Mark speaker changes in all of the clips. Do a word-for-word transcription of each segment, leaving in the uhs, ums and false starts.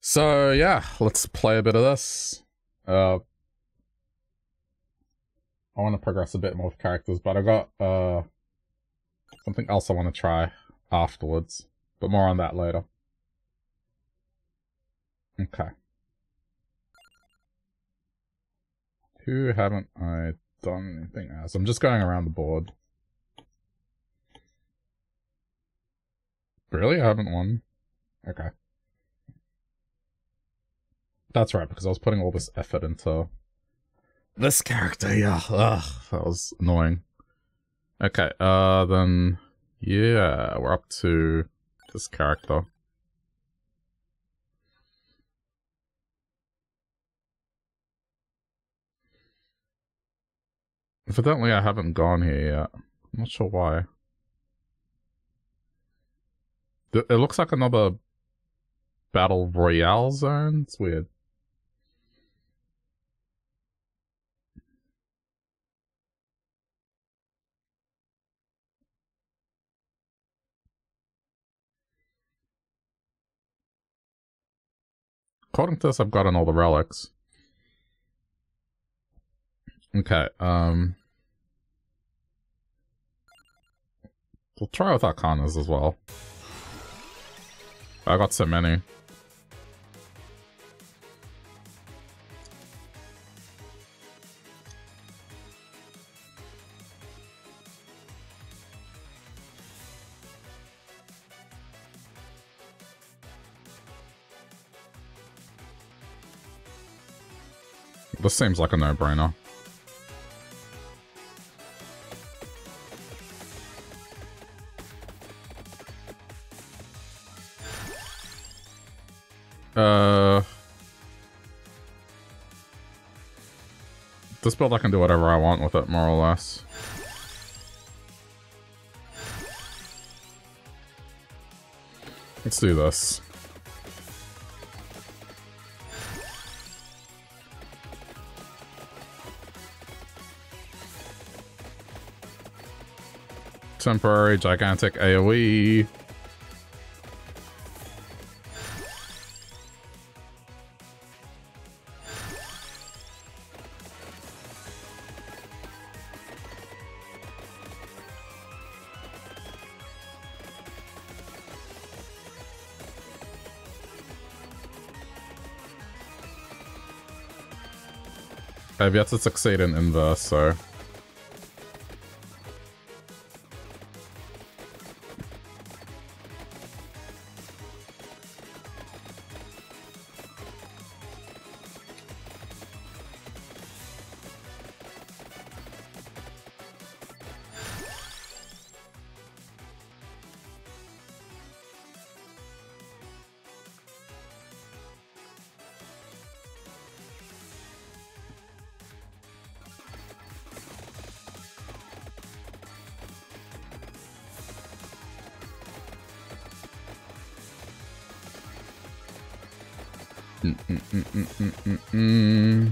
Speaker 1: So yeah, let's play a bit of this. Uh, I want to progress a bit more with characters, but I got uh something else I want to try afterwards. But more on that later. Okay. Who haven't I done anything as? I'm just going around the board. Really? I haven't won? Okay. That's right, because I was putting all this effort into this character, yeah. Ugh, that was annoying. Okay, uh, then, yeah, we're up to this character. Evidently I haven't gone here yet. I'm not sure why. It looks like another Battle Royale zone. It's weird. According to this, I've gotten all the relics. Okay, um... we'll try with Arcanas as well. I got so many. This seems like a no-brainer. Uh... This build I can do whatever I want with it, more or less. Let's do this. Temporary gigantic AoE. I've yet to succeed in inverse, so... Mm, mm, mm, mm, mm, mm, mm.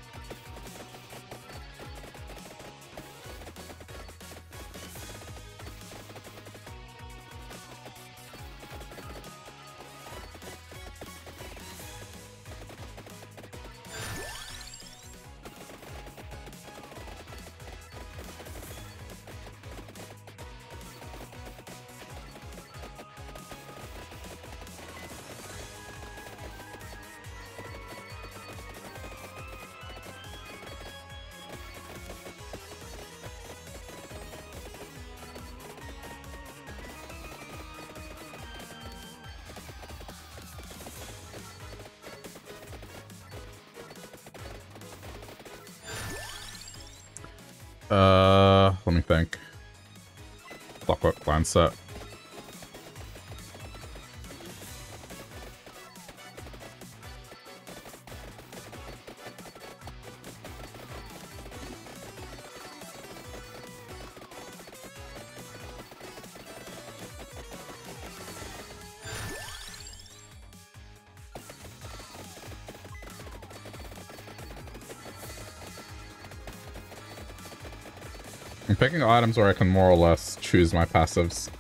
Speaker 1: Uh, let me think. Clockwork plan set. I'm picking items where I can more or less choose my passives.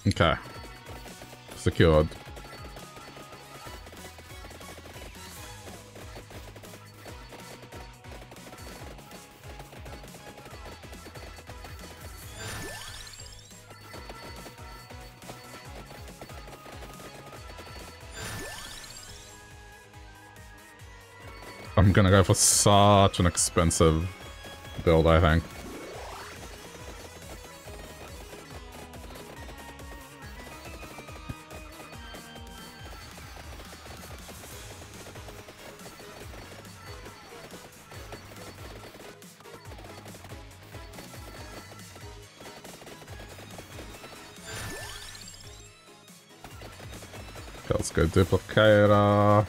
Speaker 1: Okay. Secured. I'm gonna go for such an expensive build, I think. Okay, let's go Duplicator.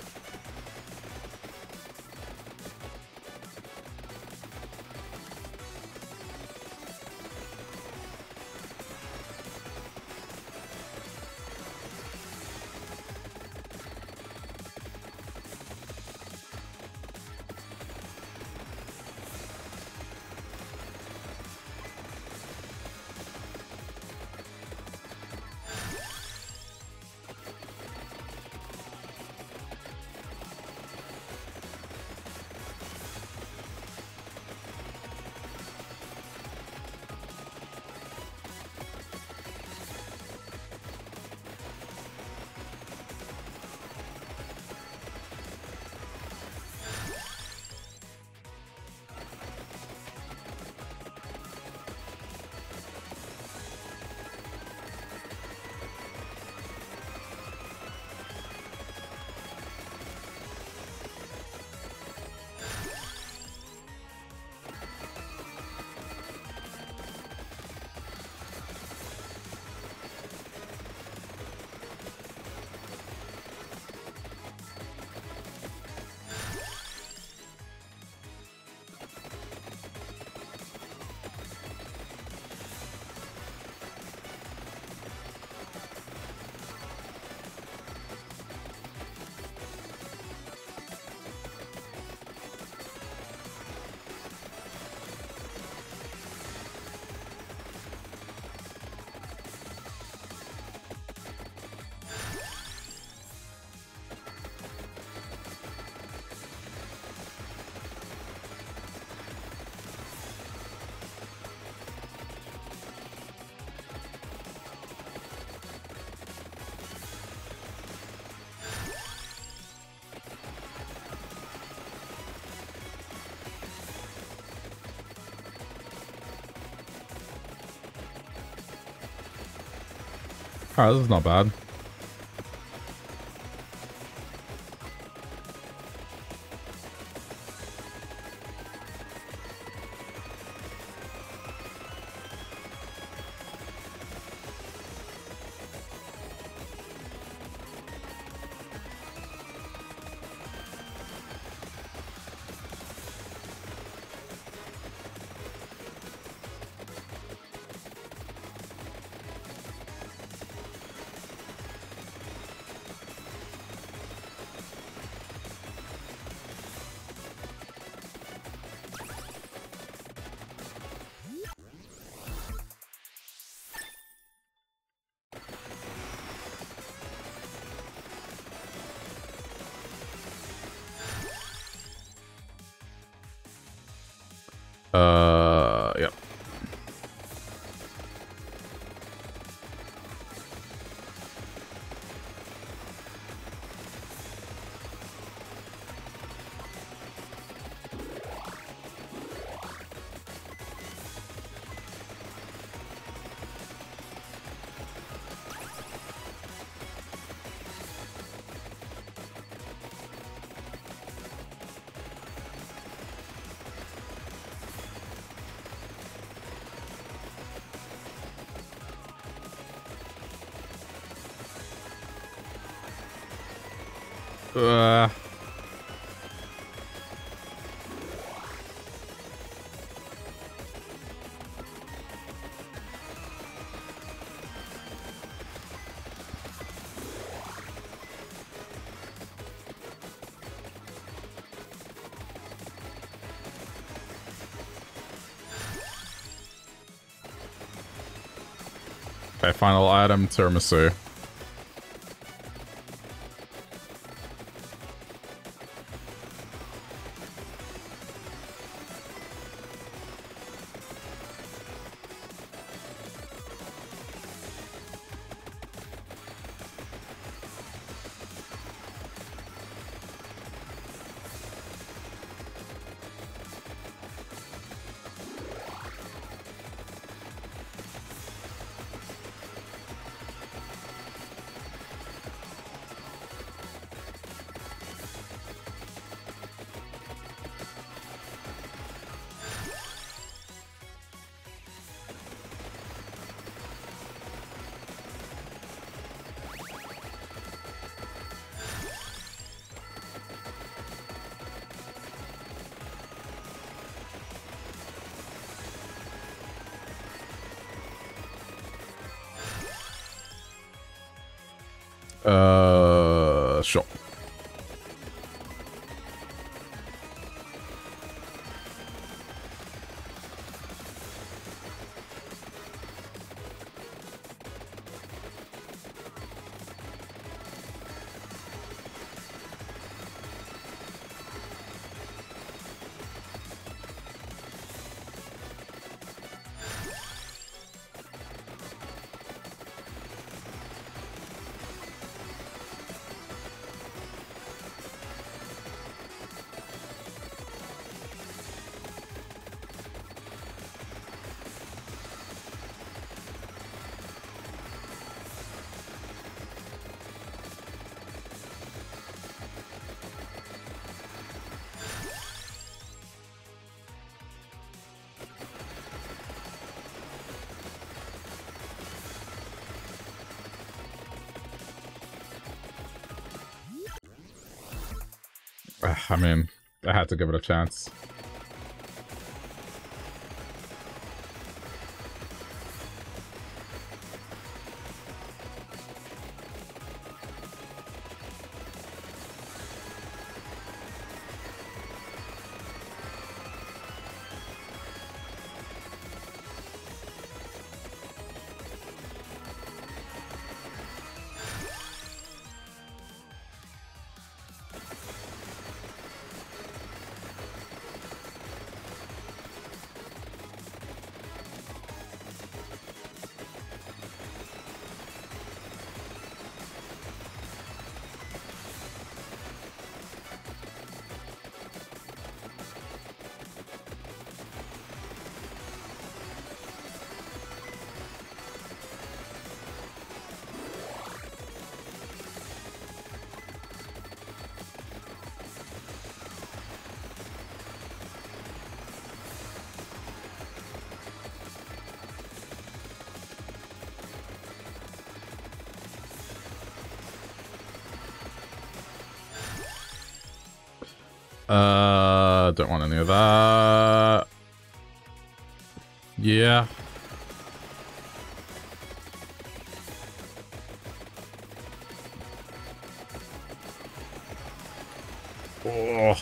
Speaker 1: Alright, this is not bad. Uh, yep. Uh. Okay, final item, tiramisu. Uh, sure. I mean, I had to give it a chance. Uh, don't want any of that. Yeah. Oh.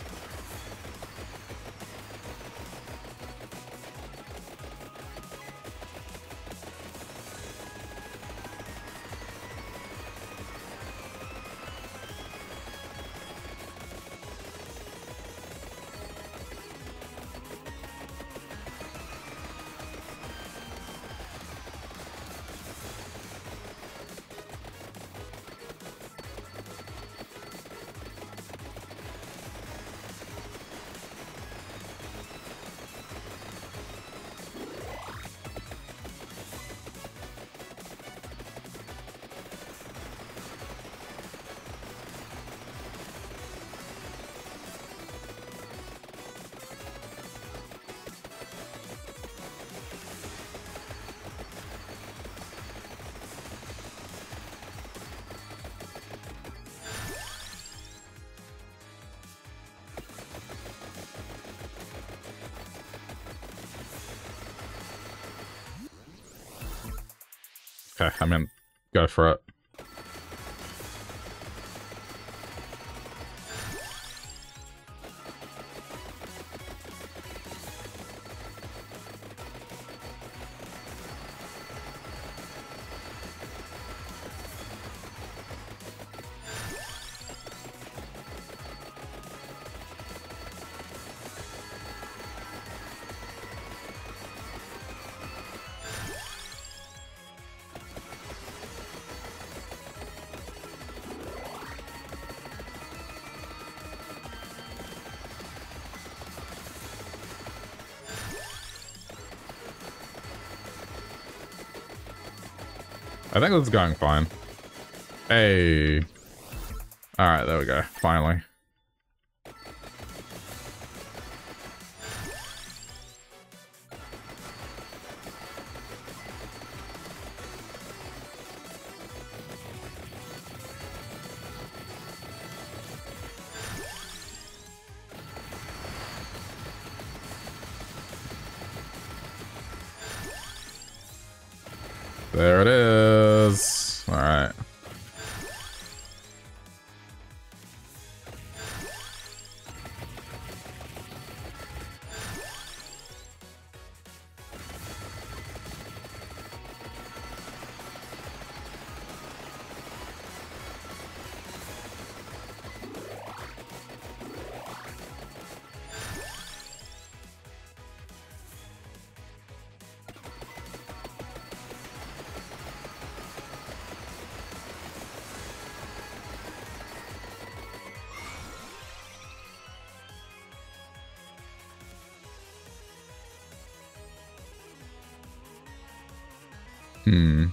Speaker 1: Okay, I mean, go for it. I think it's going fine. Hey. Alright, there we go. Finally. There it is. All right. Hmm.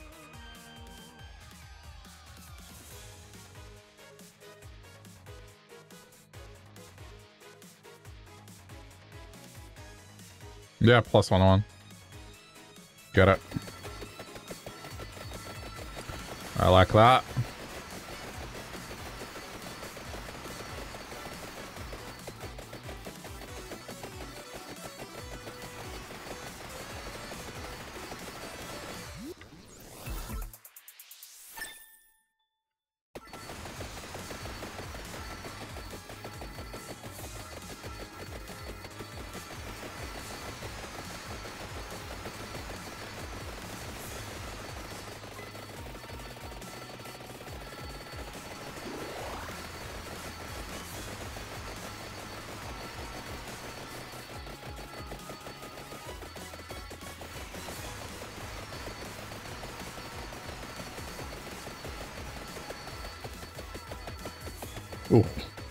Speaker 1: Yeah, plus one one. Get it. I like that. Ooh.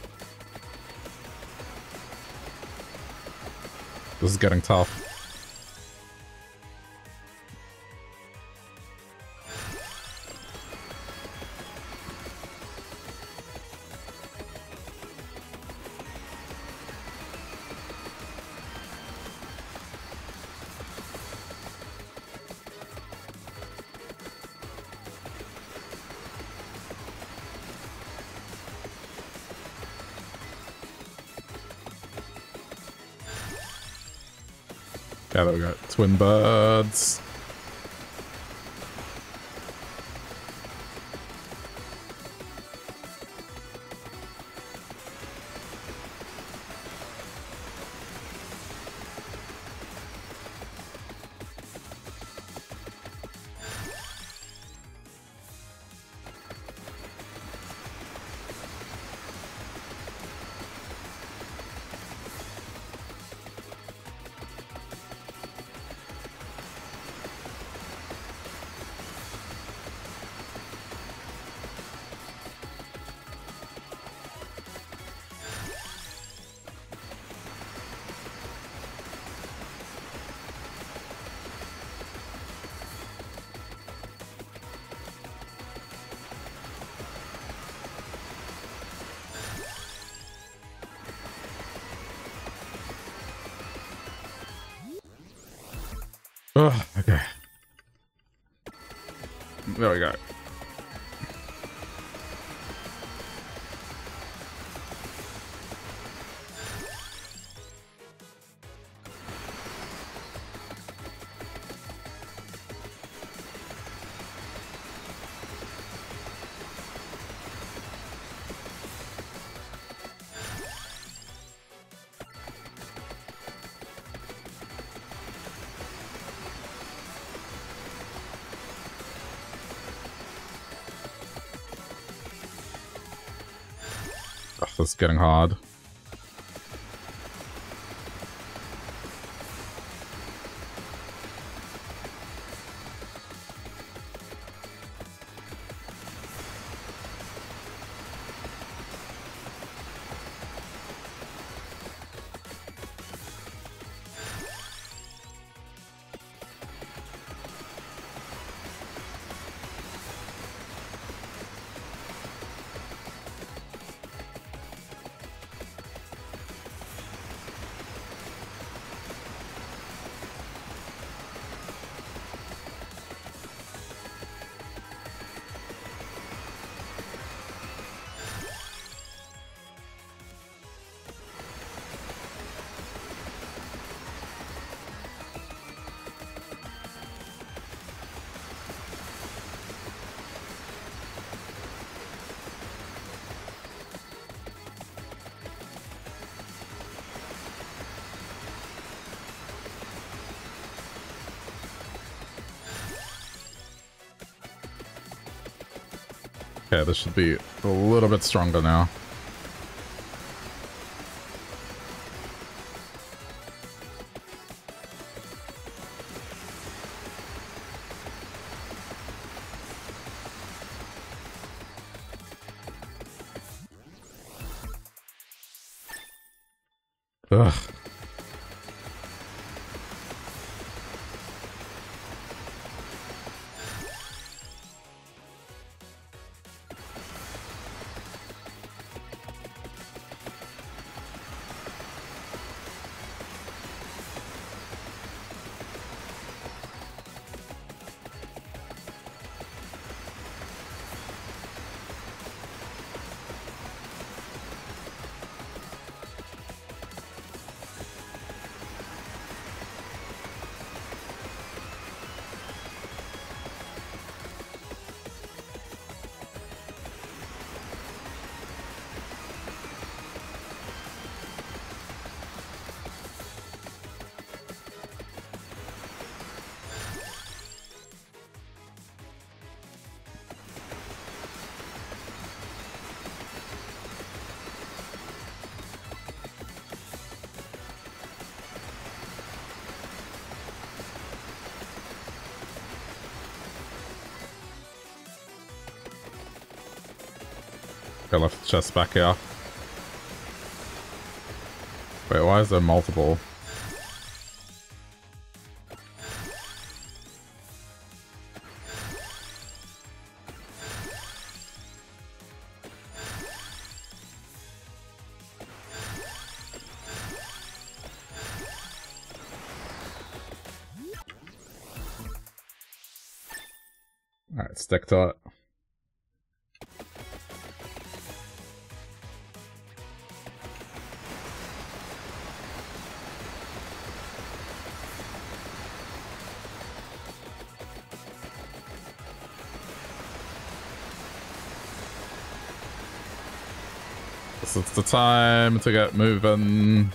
Speaker 1: This is getting tough. Yeah, there we go. Twin birds. Oh, okay. There we go. This is getting hard. Okay, this should be a little bit stronger now. Ugh. I left the chest back here. Wait, why is there multiple? Alright, stick to it. It's the time to get moving.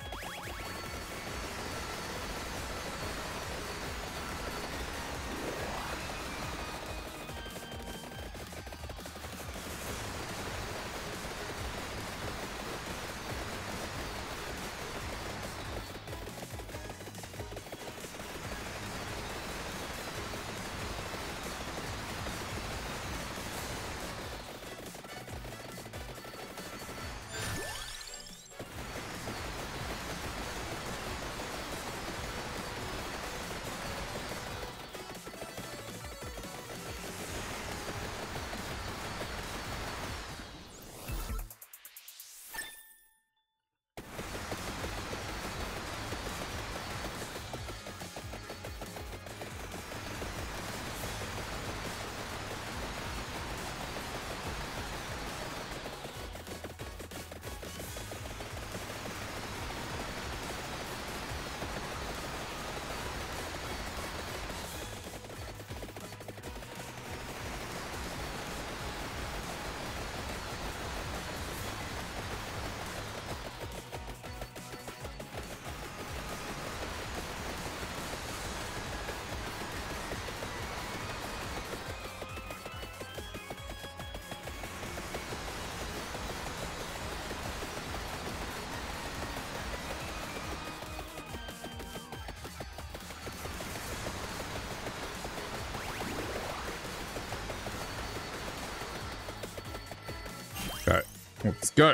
Speaker 1: Okay, let's go.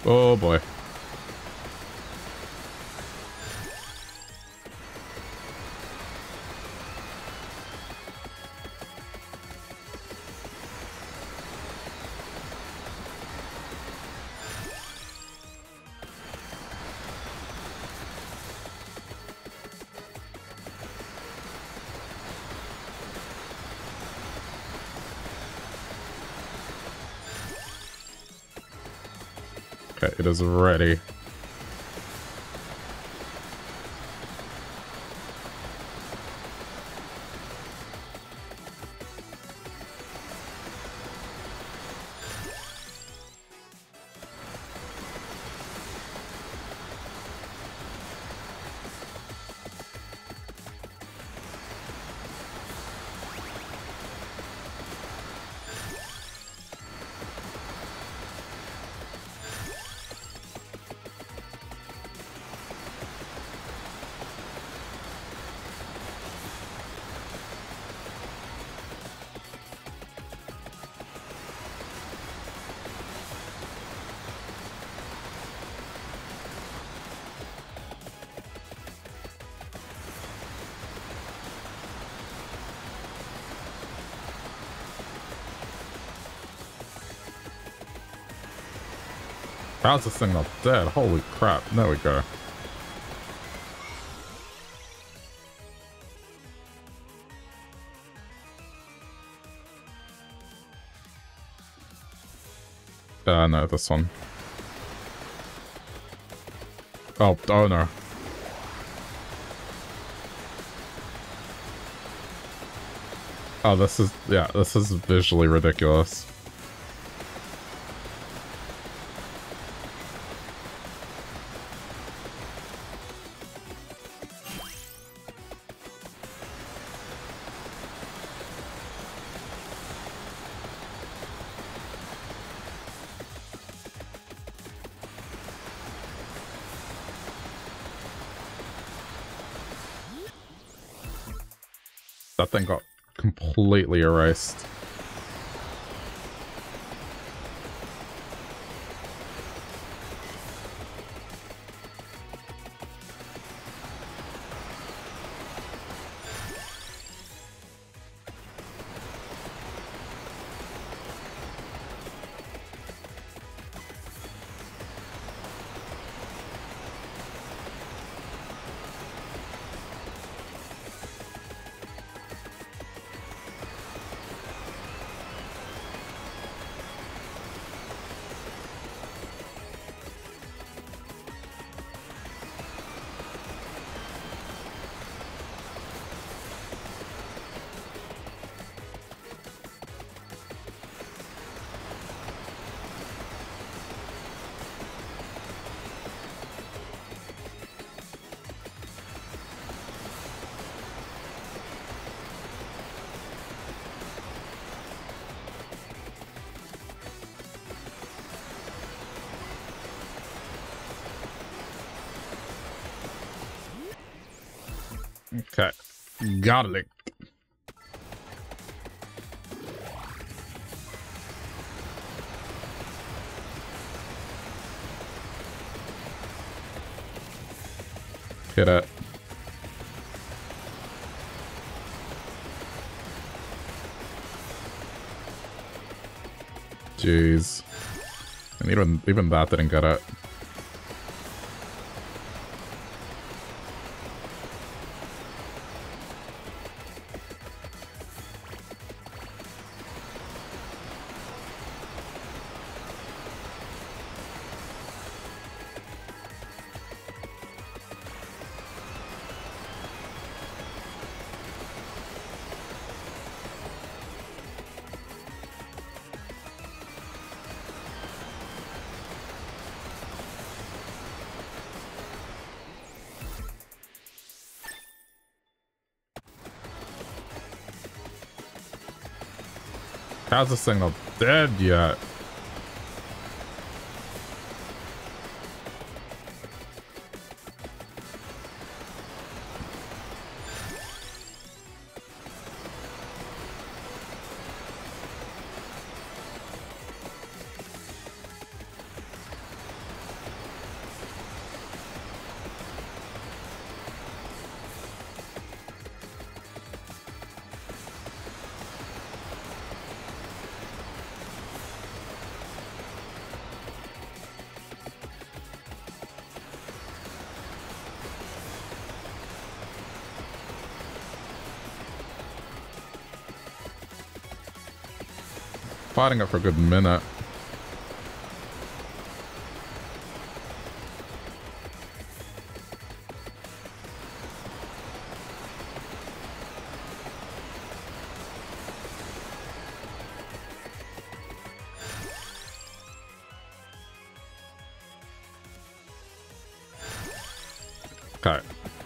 Speaker 1: Oh boy. Okay, it is ready. How's this thing not dead? Holy crap. There we go. Uh, no, this one. Oh, oh no. Oh, this is, yeah, this is visually ridiculous. That thing got completely erased. Okay. Got it. Get it. Jeez. And even even that didn't get it. How's this thing not dead yet? fighting it for a good minute. Okay.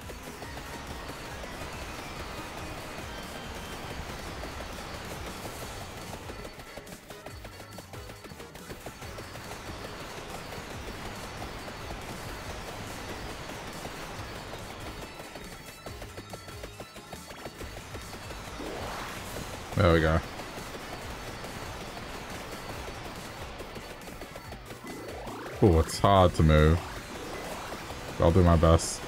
Speaker 1: There we go. Oh, it's hard to move. I'll do my best.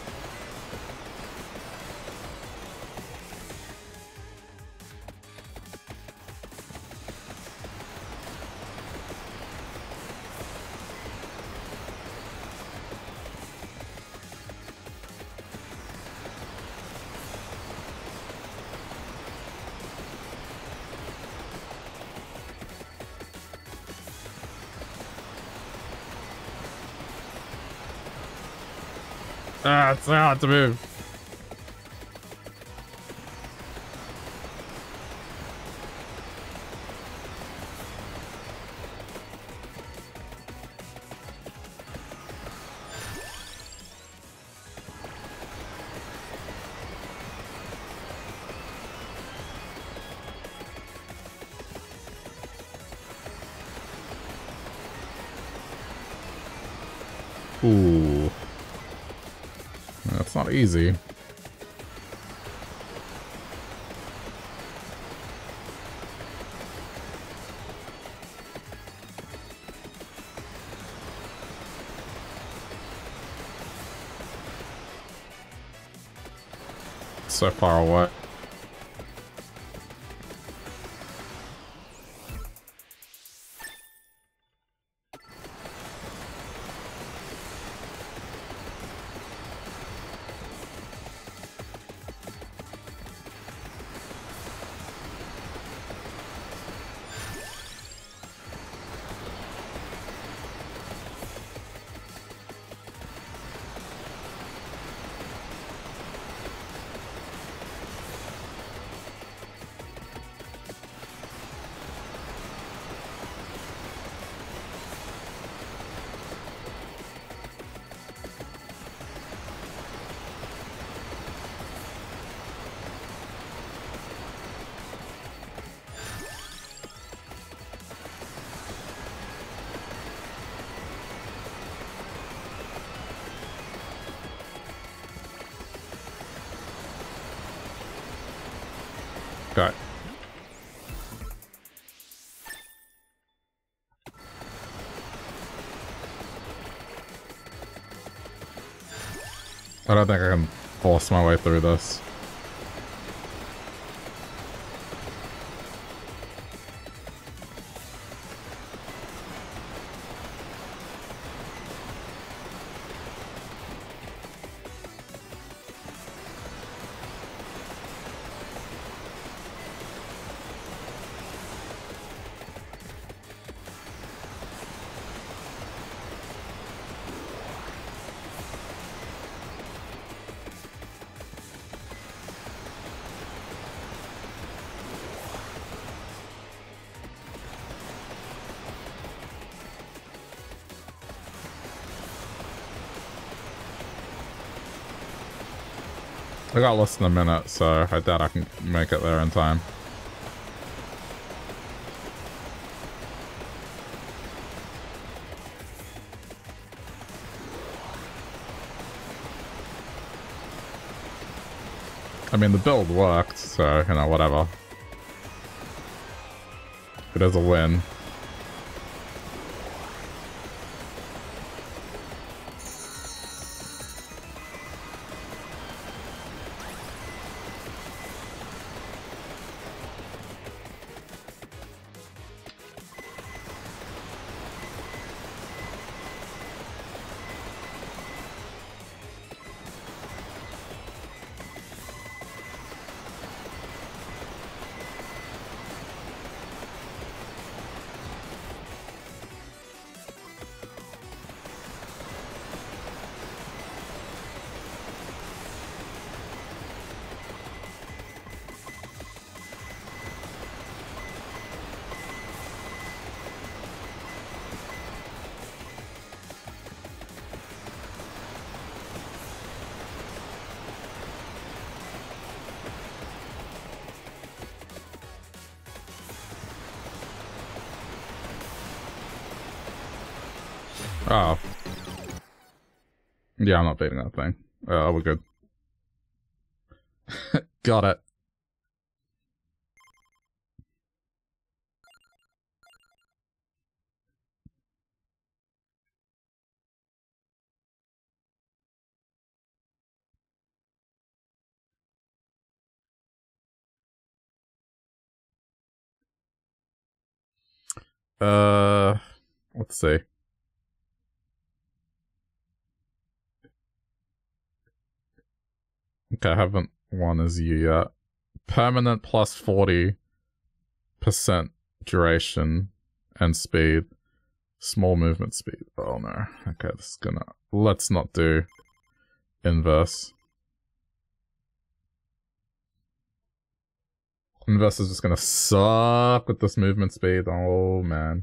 Speaker 1: Ah, it's so hard to move. Ooh. That's not easy. So far away. Okay. I don't think I can force my way through this. I got less than a minute, so I doubt I can make it there in time. I mean, the build worked, so, you know, whatever. It is a win. Oh. Yeah, I'm not beating that thing. Oh, we're good. Got it. Uh, let's see. Okay, I haven't won as you yet. Permanent plus forty percent duration and speed. Small movement speed. Oh no. Okay, this is gonna... Let's not do inverse. Inverse is just gonna suck with this movement speed. Oh man.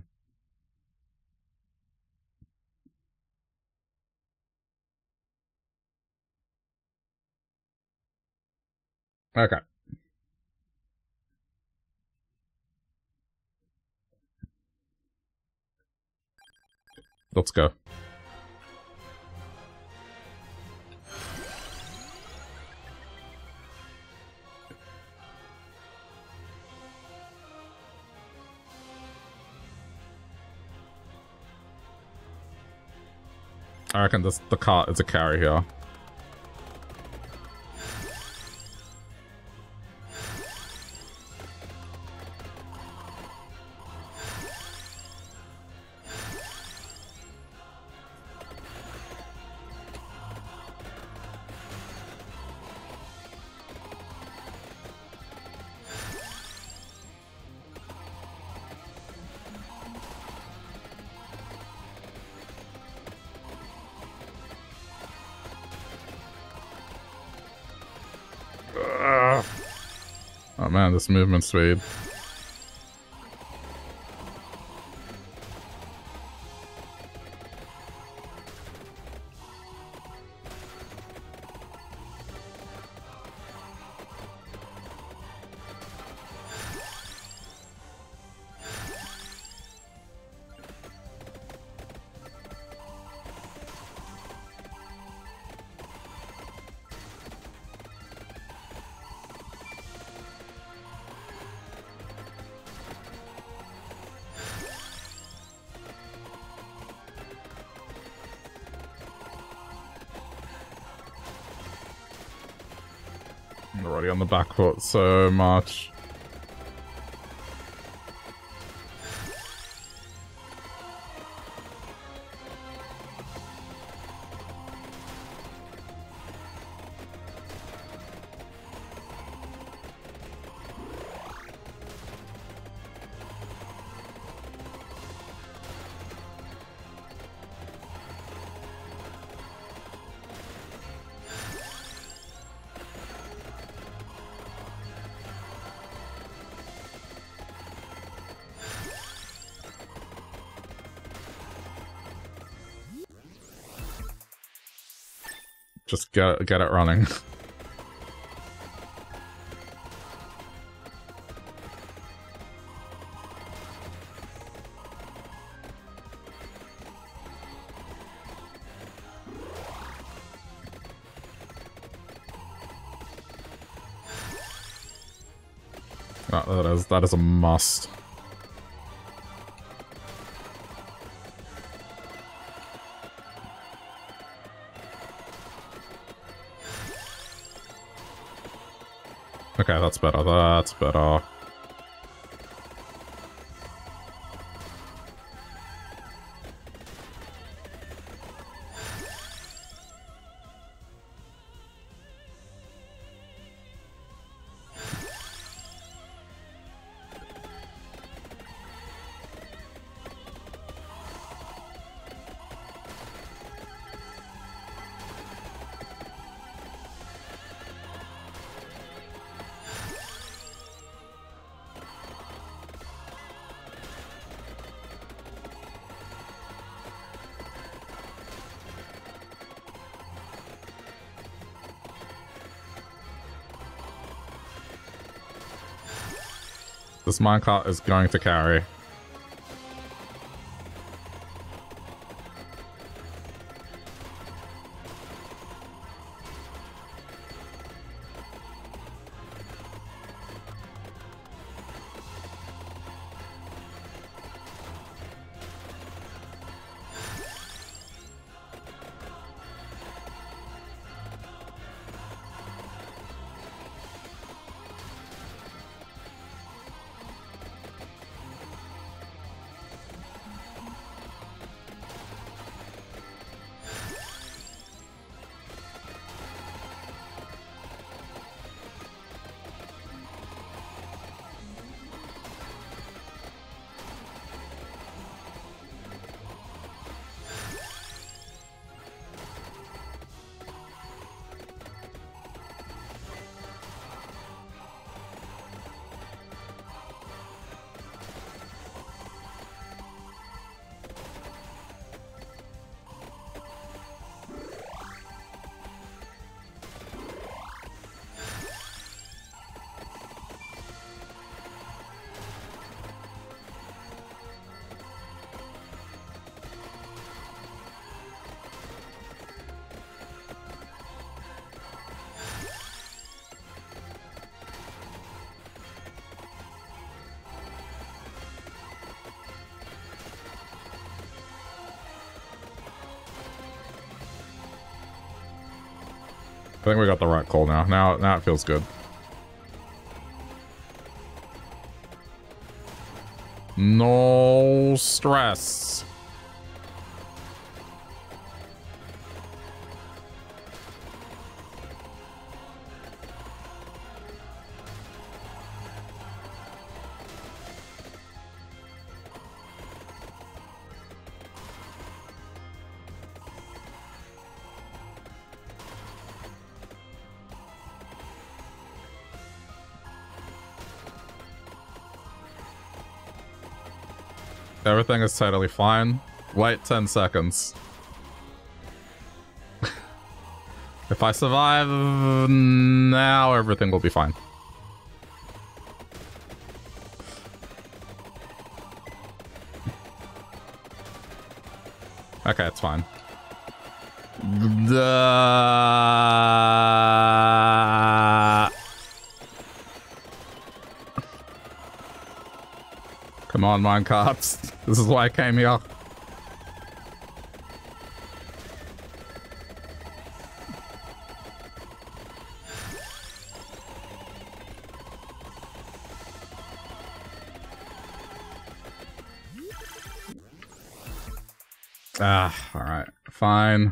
Speaker 1: Okay. Let's go. I reckon this, the cart is a carry here. Oh man, this movement speed. Already on the back foot so much. Just get get it running. Oh, that is that is a must. Okay, that's better, that's better. This minecart is going to carry. think we got the right call now. Now, now it feels good. No stress. Everything is totally fine. Wait ten seconds. If I survive now, everything will be fine. Okay, it's fine. The... Come on, minecarts. This is why I came here. Ah, alright. Fine.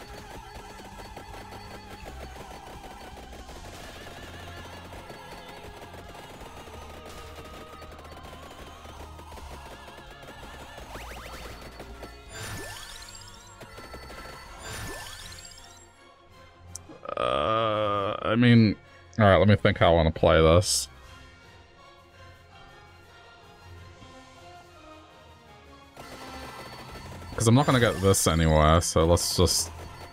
Speaker 1: Uh, I mean, alright, let me think how I want to play this. Because I'm not going to get this anywhere, so let's just...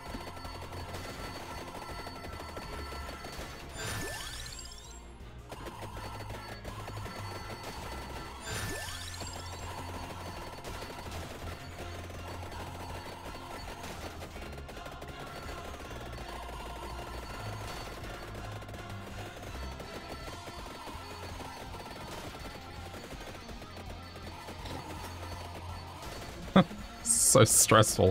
Speaker 1: So stressful.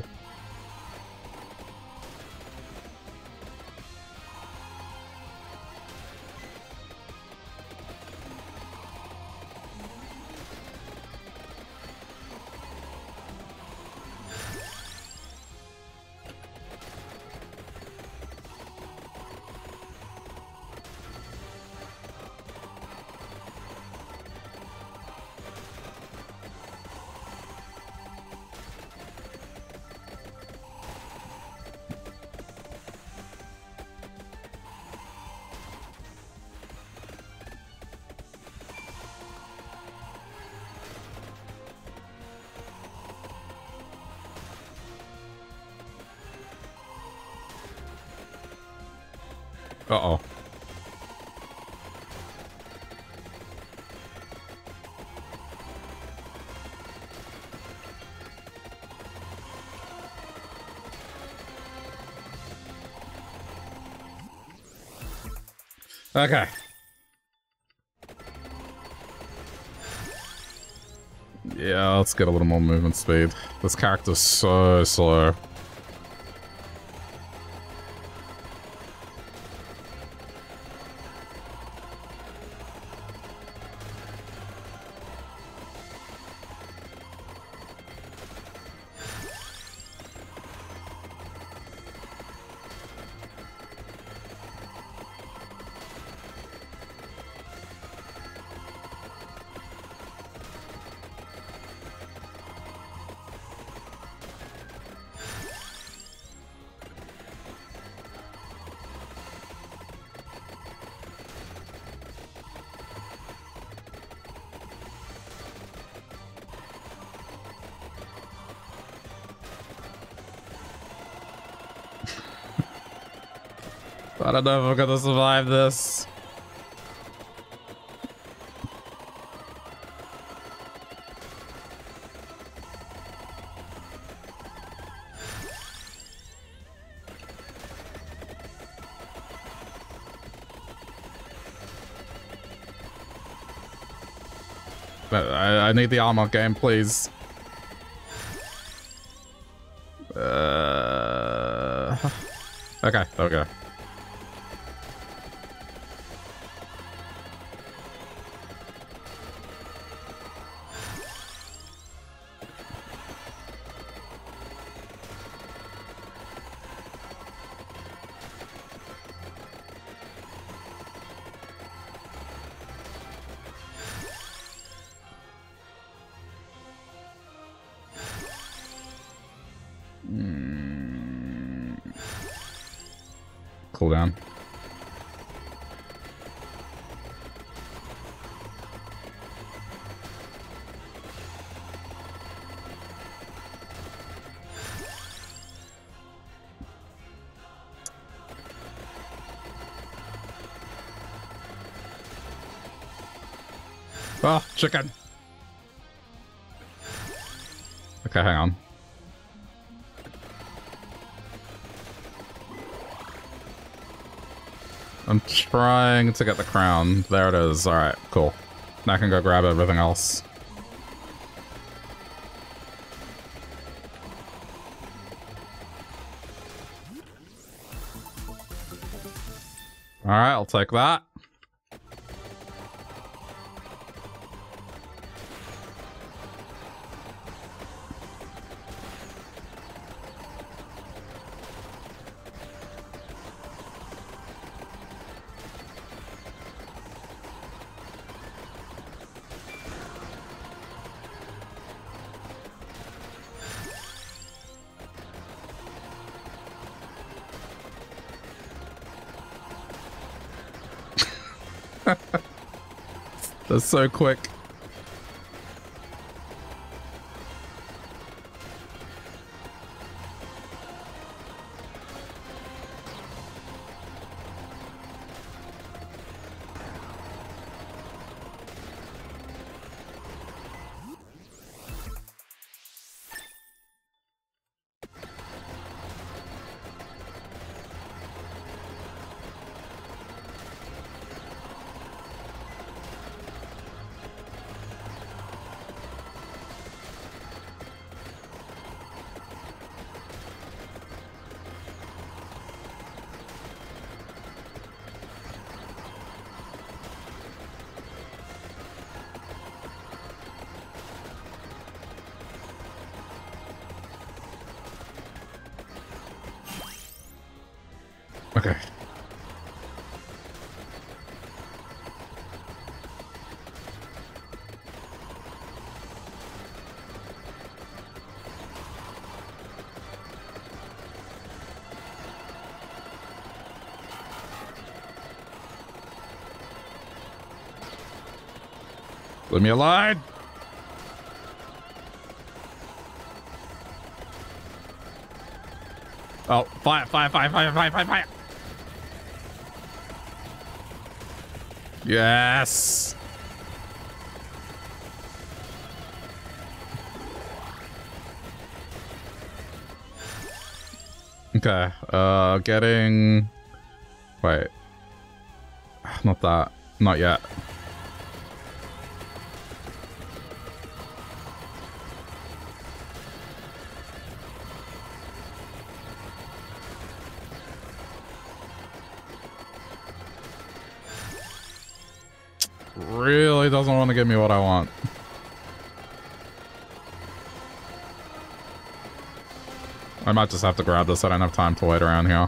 Speaker 1: Uh-oh. Okay. Yeah, let's get a little more movement speed. This character's so slow. I don't know if I'm gonna survive this. But I, I need the armor game, please. Uh... Okay, there we go. cooldown. Oh, chicken. Okay, hang on. I'm trying to get the crown. There it is. Alright, cool. Now I can go grab everything else. Alright, I'll take that. That's so quick. Okay. Leave me alone! Oh, fire, fire, fire, fire, fire, fire, fire! Yes! Okay, uh, getting... Wait. Not that. Not yet. Really doesn't want to give me what I want. I might just have to grab this. I don't have time to wait around here.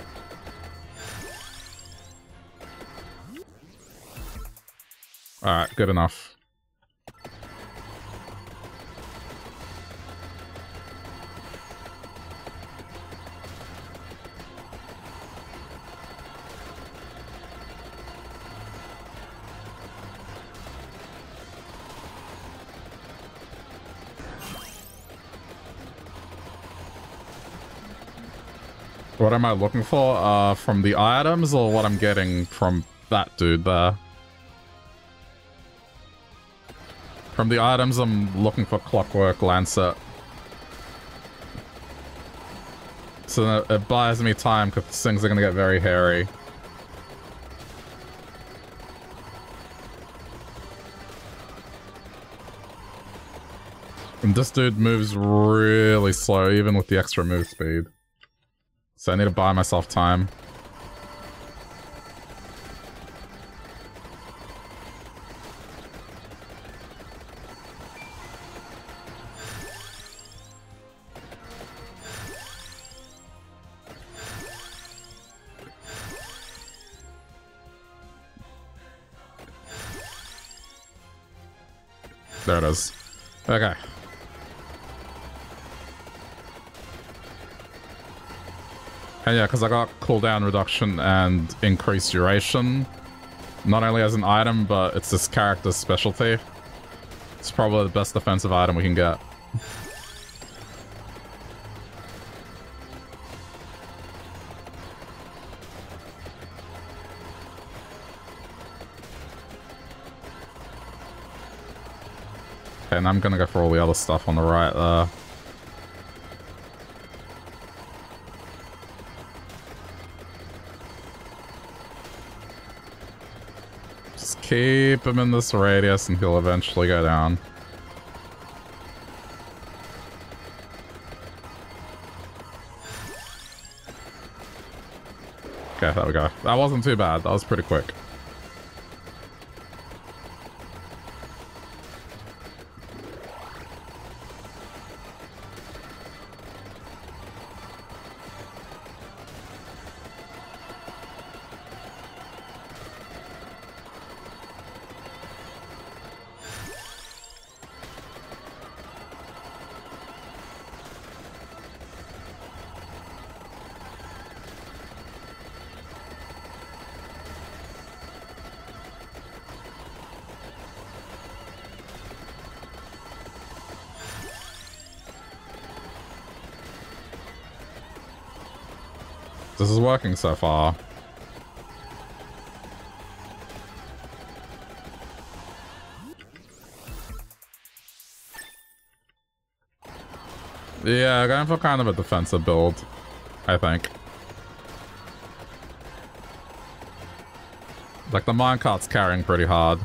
Speaker 1: Alright, good enough. What am I looking for? Uh, from the items or what I'm getting from that dude there? From the items, I'm looking for Clockwork Lancet. So that it buys me time because things are gonna get very hairy. And this dude moves really slow, even with the extra move speed. So I need to buy myself time. There it is. Okay. And yeah, because I got cooldown reduction and increased duration. Not only as an item, but it's this character's specialty. It's probably the best defensive item we can get. Okay, and I'm gonna go for all the other stuff on the right there. Just keep him in this radius and he'll eventually go down. Okay, there we go. That wasn't too bad. That was pretty quick. This is working so far. Yeah, going for kind of a defensive build, I think. Like, the minecart's carrying pretty hard.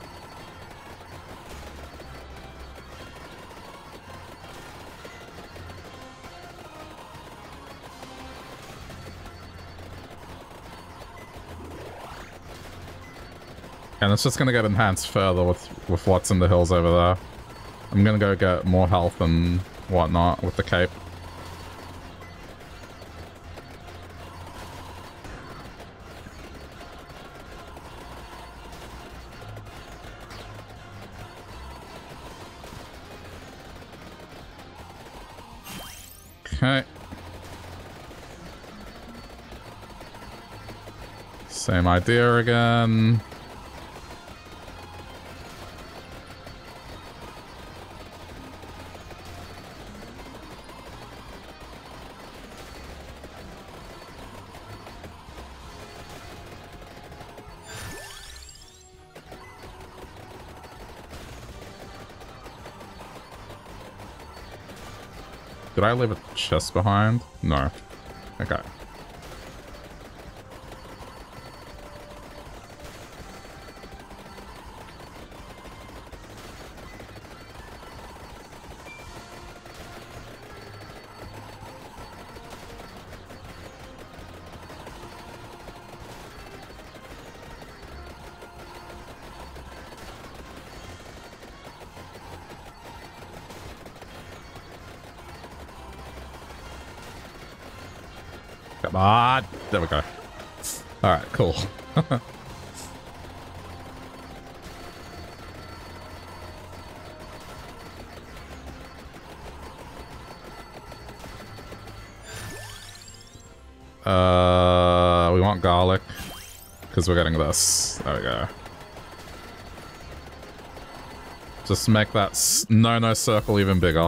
Speaker 1: And it's just gonna get enhanced further with, with what's in the hills over there. I'm gonna go get more health and whatnot with the cape. Okay. Same idea again. Did I leave a chest behind? No. Okay. Come on. There we go. Alright, cool. uh, we want garlic. Because we're getting this. There we go. Just make that no-no circle even bigger.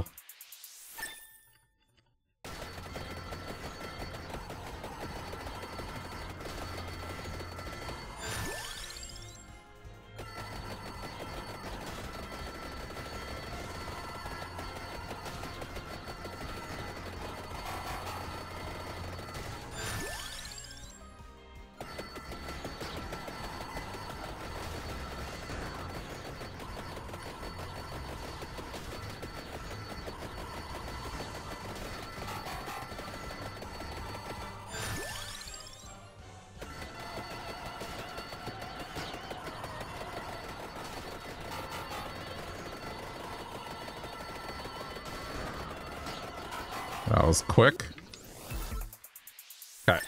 Speaker 1: That was quick. Okay.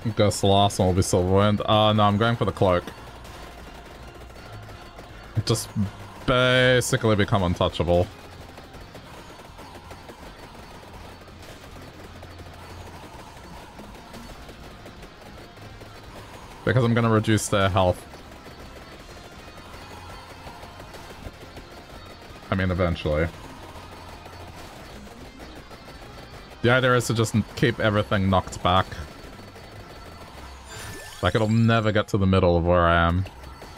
Speaker 1: I guess the last one will be Silverwind. Uh, no, I'm going for the cloak. Just basically become untouchable. Because I'm gonna reduce their health. I mean, eventually. The idea is to just keep everything knocked back. Like, it'll never get to the middle of where I am.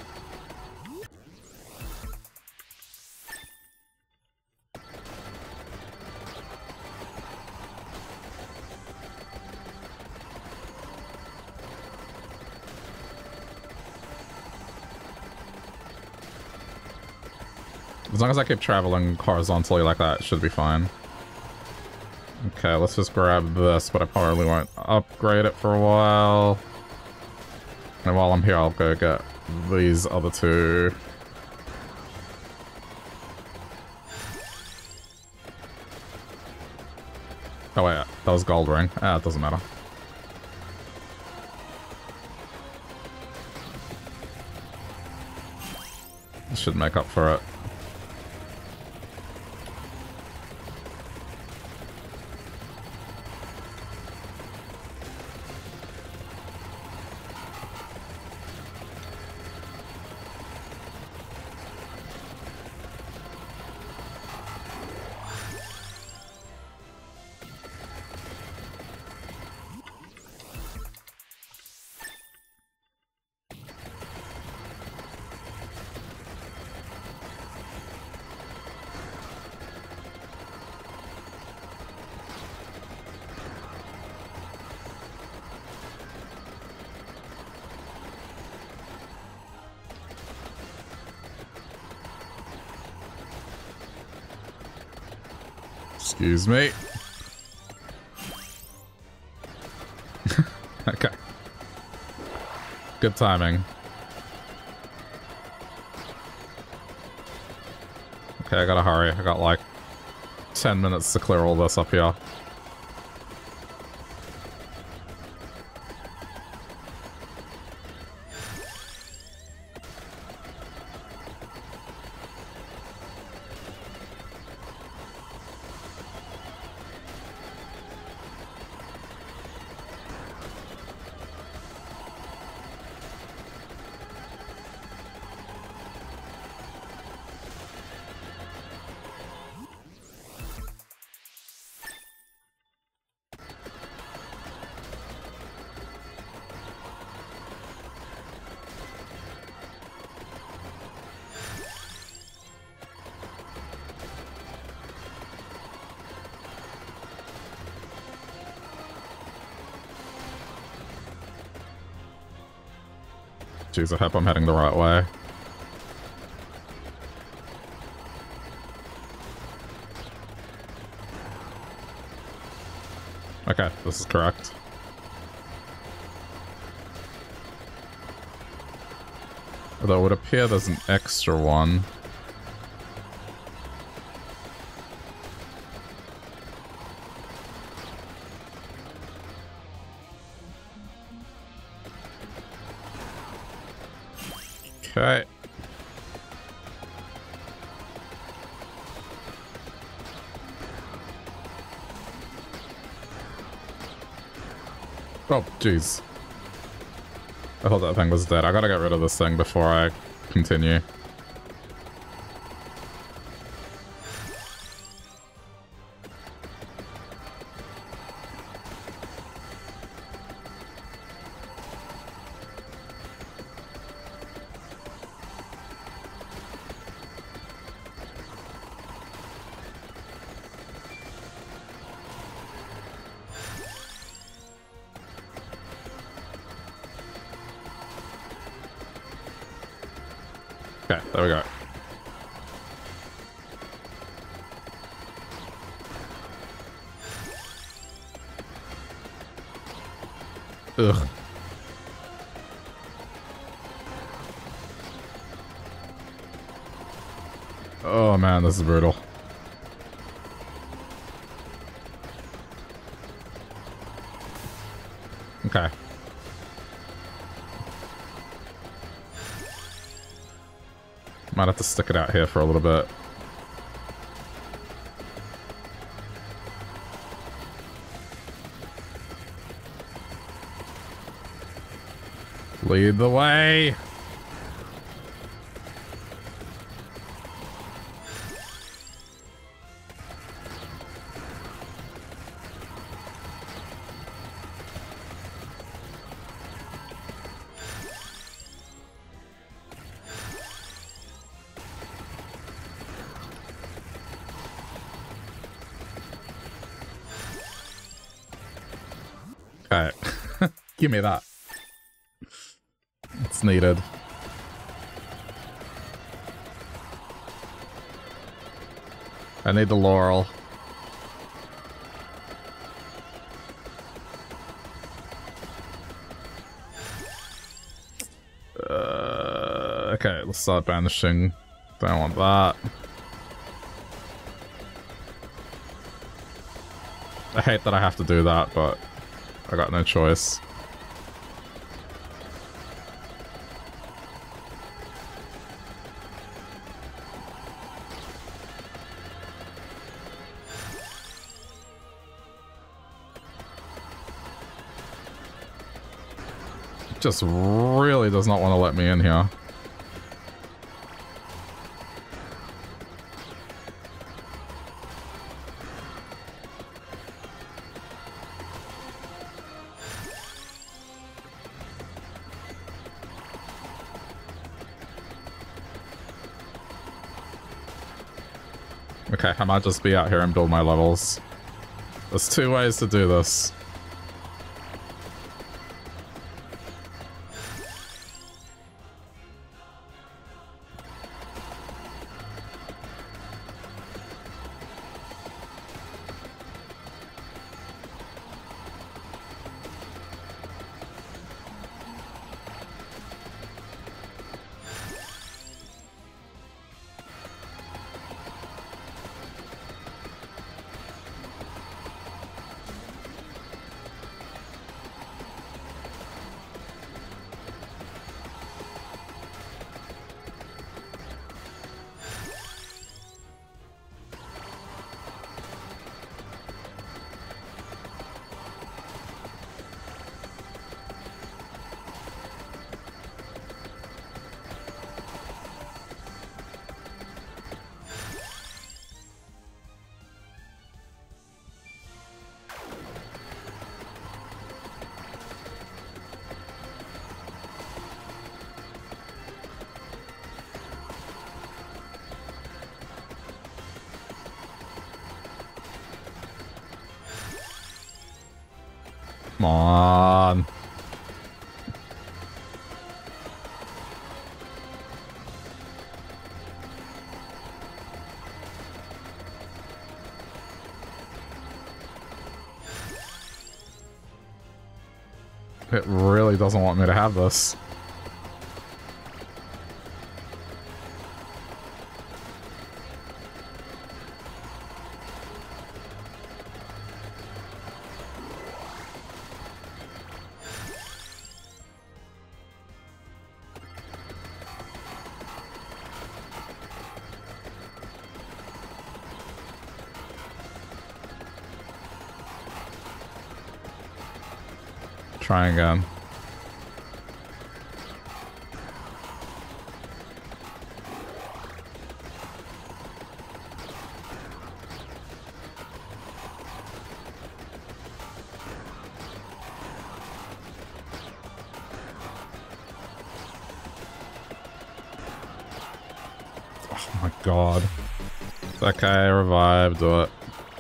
Speaker 1: As long as I keep traveling horizontally like that, it should be fine. Okay, let's just grab this, but I probably won't upgrade it for a while. And while I'm here, I'll go get these other two. Oh wait, that was gold ring. Ah, it doesn't matter. This should make up for it. Excuse me. Okay. Good timing. Okay, I gotta hurry. I got like ten minutes to clear all this up here. Jeez, I hope I'm heading the right way. Okay, this is correct. Although it would appear there's an extra one. Okay. Oh, jeez. I thought that thing was dead. I gotta get rid of this thing before I continue. Okay, there we go. Ugh. Oh man, this is brutal. Okay. Might have to stick it out here for a little bit. Lead the way! Okay. Give me that. It's needed. I need the laurel. Uh, okay, let's start banishing. Don't want that. I hate that I have to do that, but I got no choice. Just really does not want to let me in here. Okay, I might just be out here and build my levels. There's two ways to do this. Come on. It really doesn't want me to have this. Try again. Oh my god. It's okay, revive, do it.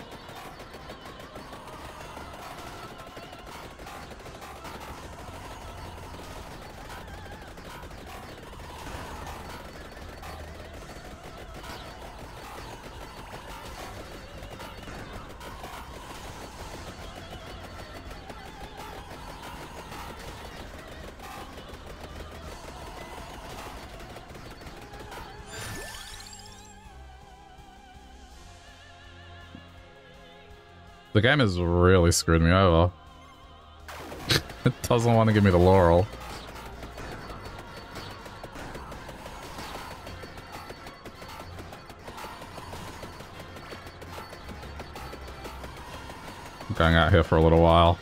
Speaker 1: The game has really screwed me over. It doesn't want to give me the laurel. going out here for a little while.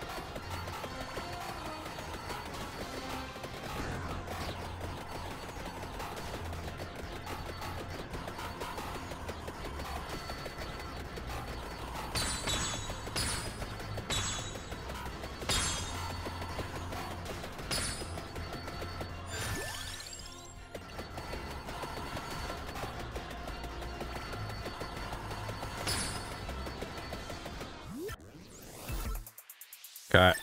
Speaker 1: Okay.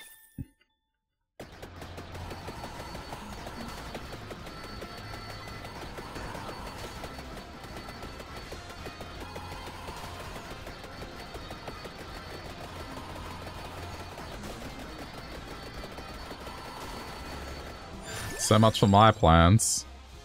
Speaker 1: So much for my plans.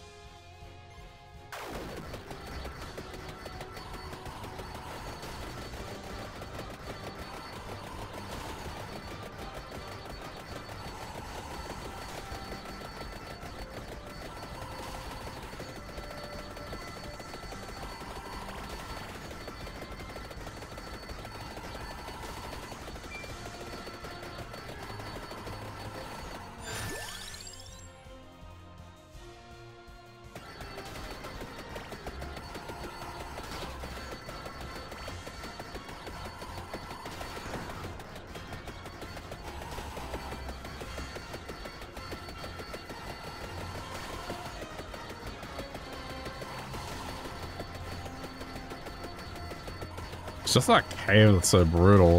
Speaker 1: It's just that cave that's so brutal.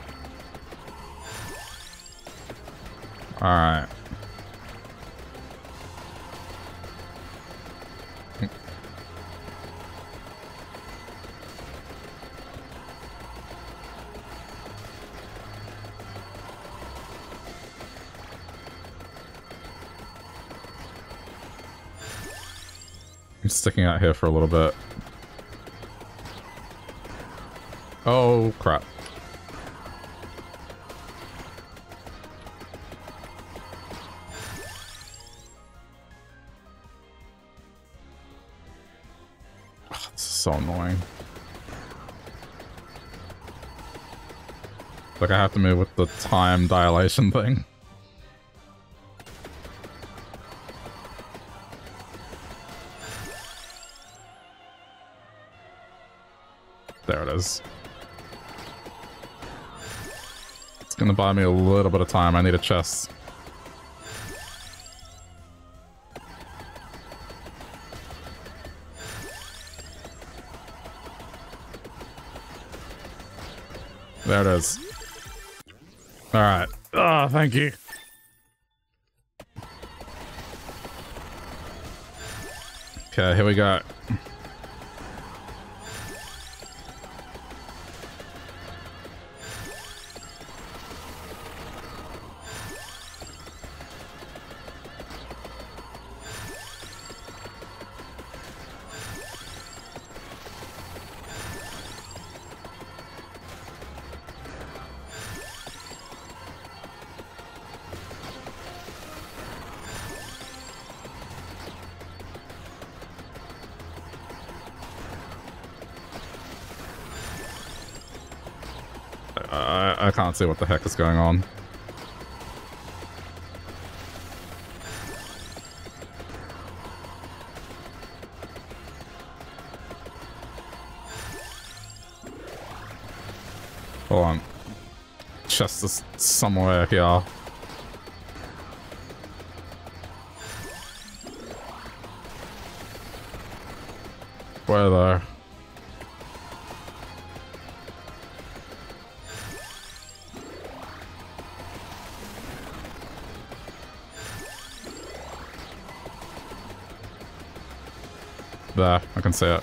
Speaker 1: Alright. I'm sticking out here for a little bit. Oh, crap. Oh, this is so annoying. Like, I have to move with the time dilation thing. There it is. Gonna buy me a little bit of time. I need a chest. There it is. Alright. Oh, thank you. Okay, here we go. I can't see what the heck is going on. Hold on. Chest is somewhere here. Where there? There, I can see it.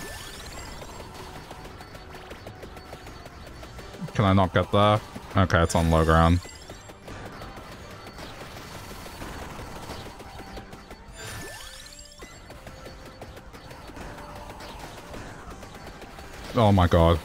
Speaker 1: Can I not get there? Okay, it's on low ground. Oh my god.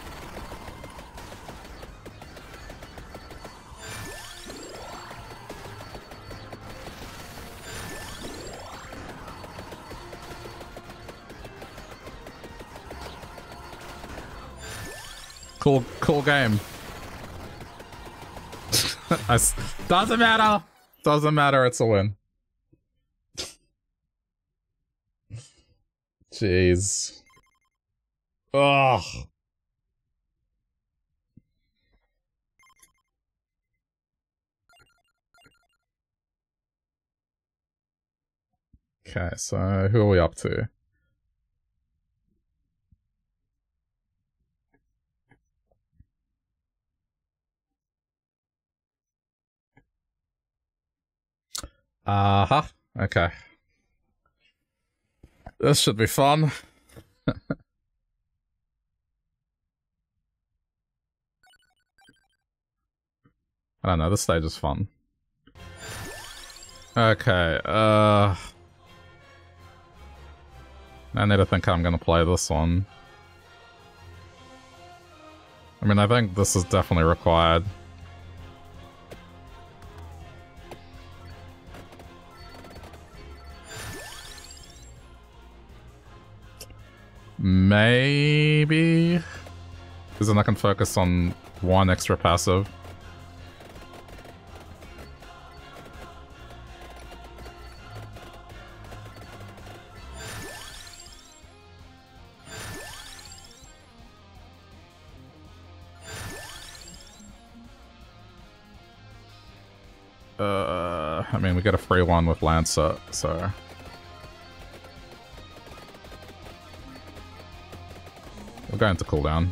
Speaker 1: Cool, cool game. I s doesn't matter. Doesn't matter. It's a win. Jeez. Ugh. Okay, so who are we up to? Uh-huh. Okay. This should be fun. I don't know, this stage is fun. Okay, uh... I need to think how I'm gonna play this one. I mean, I think this is definitely required. Maybe? Because then I can focus on one extra passive. Uh, I mean, we get a free one with Lancet, so... We're going to cooldown.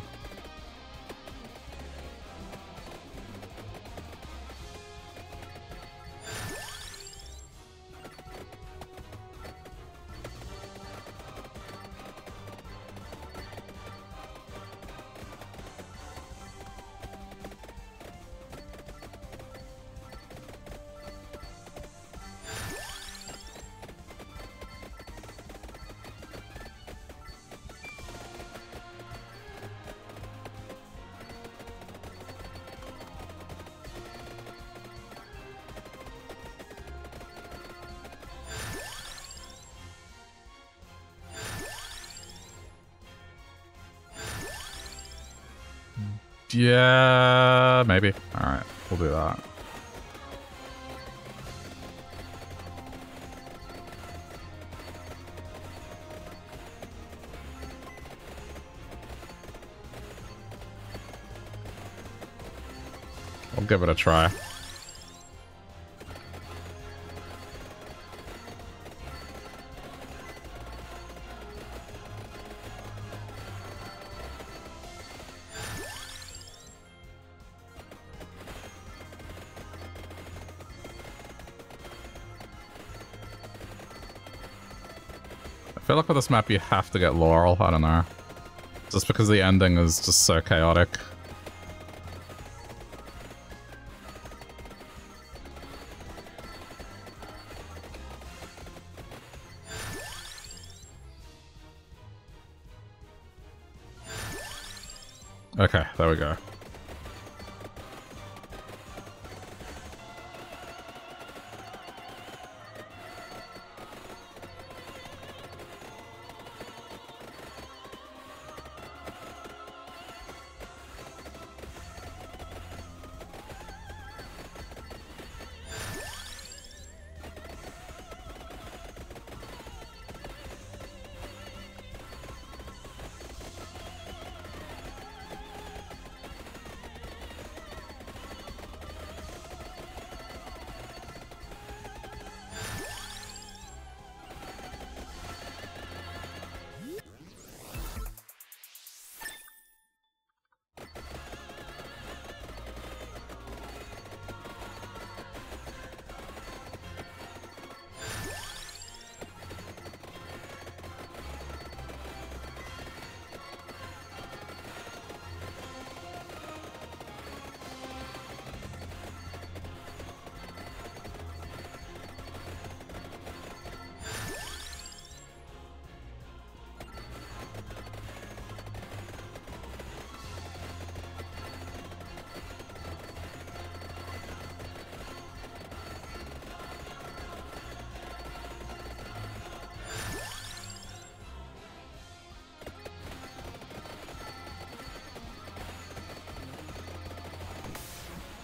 Speaker 1: Yeah, maybe. Alright, we'll do that. I'll give it a try. I feel like for this map you have to get Laurel, I don't know. Just because the ending is just so chaotic. Okay, there we go.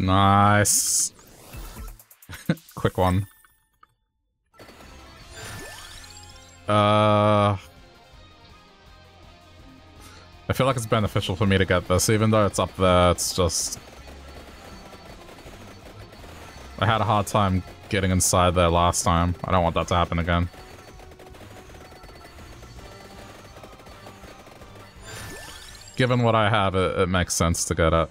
Speaker 1: Nice. Quick one. Uh... I feel like it's beneficial for me to get this, even though it's up there, it's just... I had a hard time getting inside there last time. I don't want that to happen again. Given what I have, it, it makes sense to get it.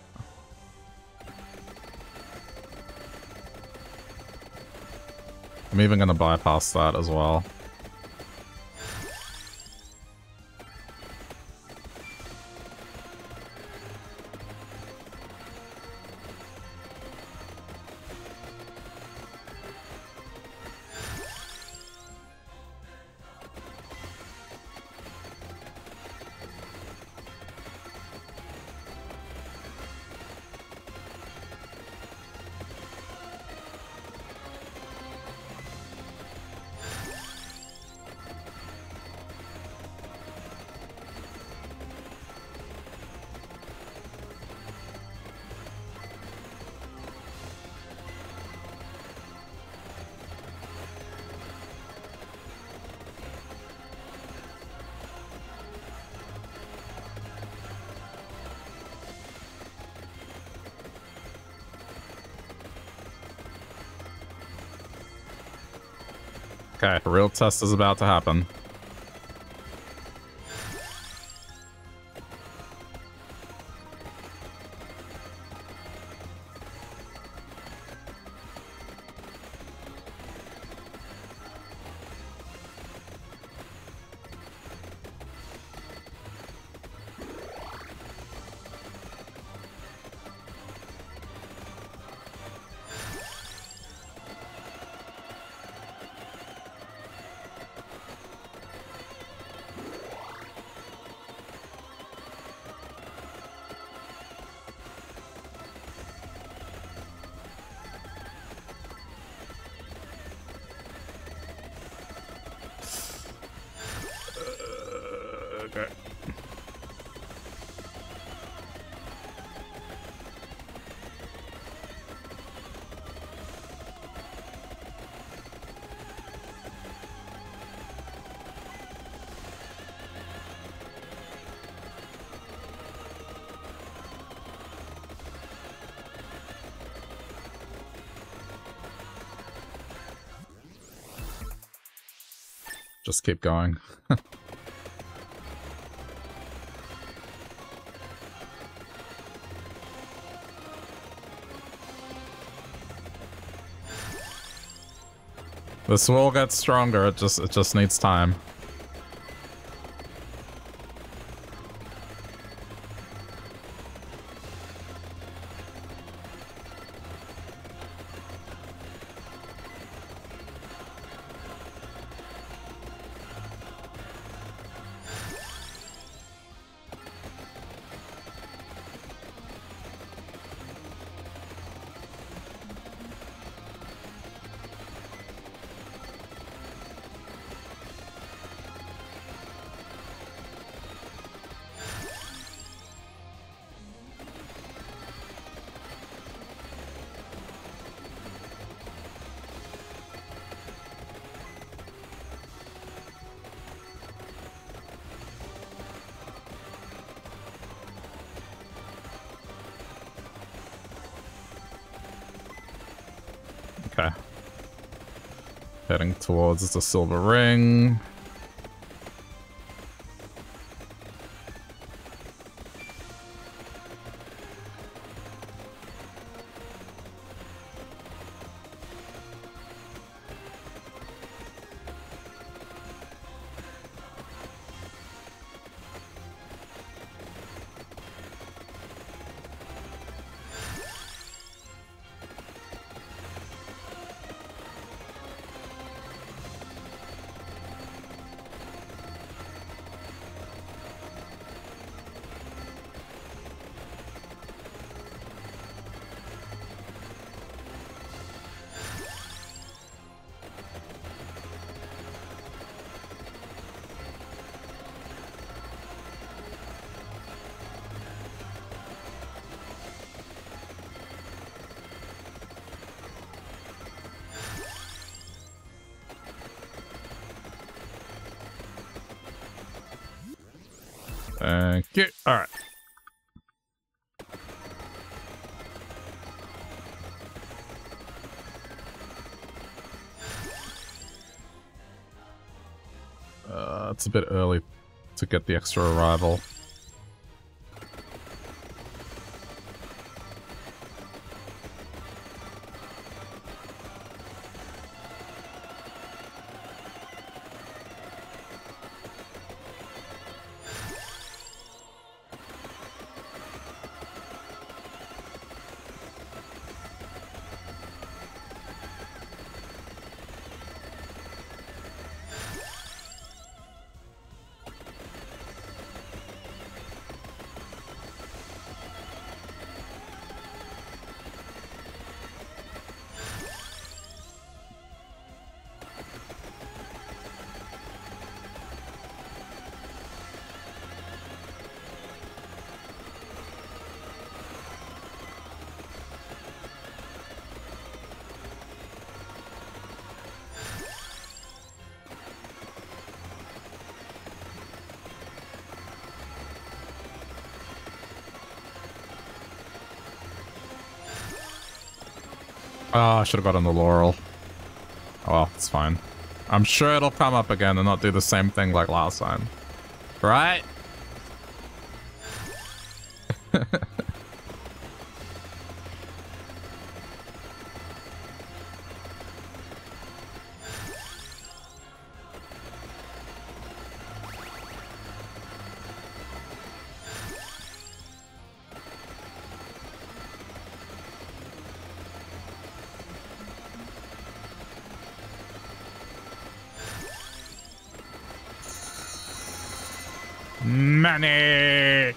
Speaker 1: I'm even gonna bypass that as well. Okay, a real test is about to happen. Just keep going. This will get stronger, it just it just needs time. Okay. Heading towards the silver ring. Thank you. Alright. Uh, it's a bit early to get the extra arrival. Oh, I should have gotten the Laurel. Oh well, it's fine. I'm sure it'll come up again and not do the same thing like last time. Right? Money!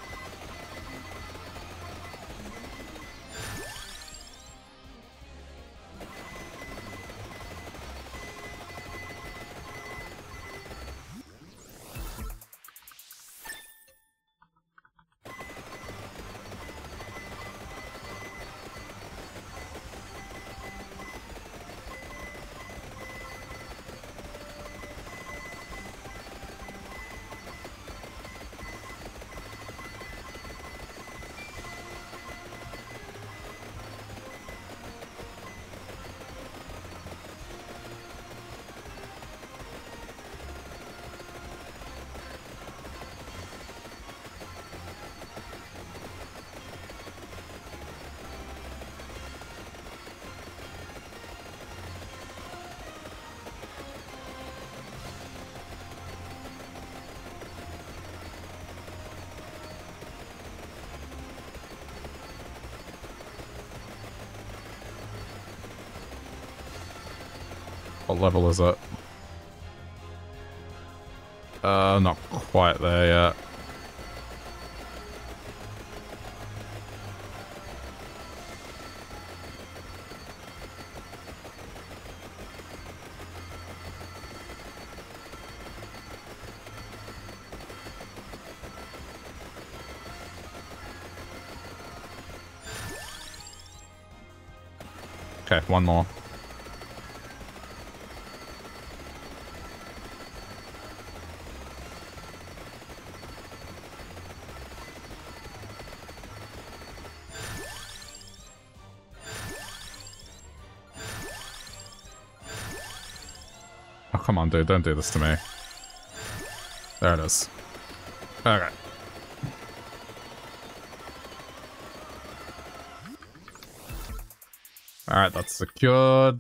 Speaker 1: What level is it? Uh, not quite there yet. Okay, one more. Oh, come on, dude, don't do this to me. There it is. Okay. Alright, that's secured.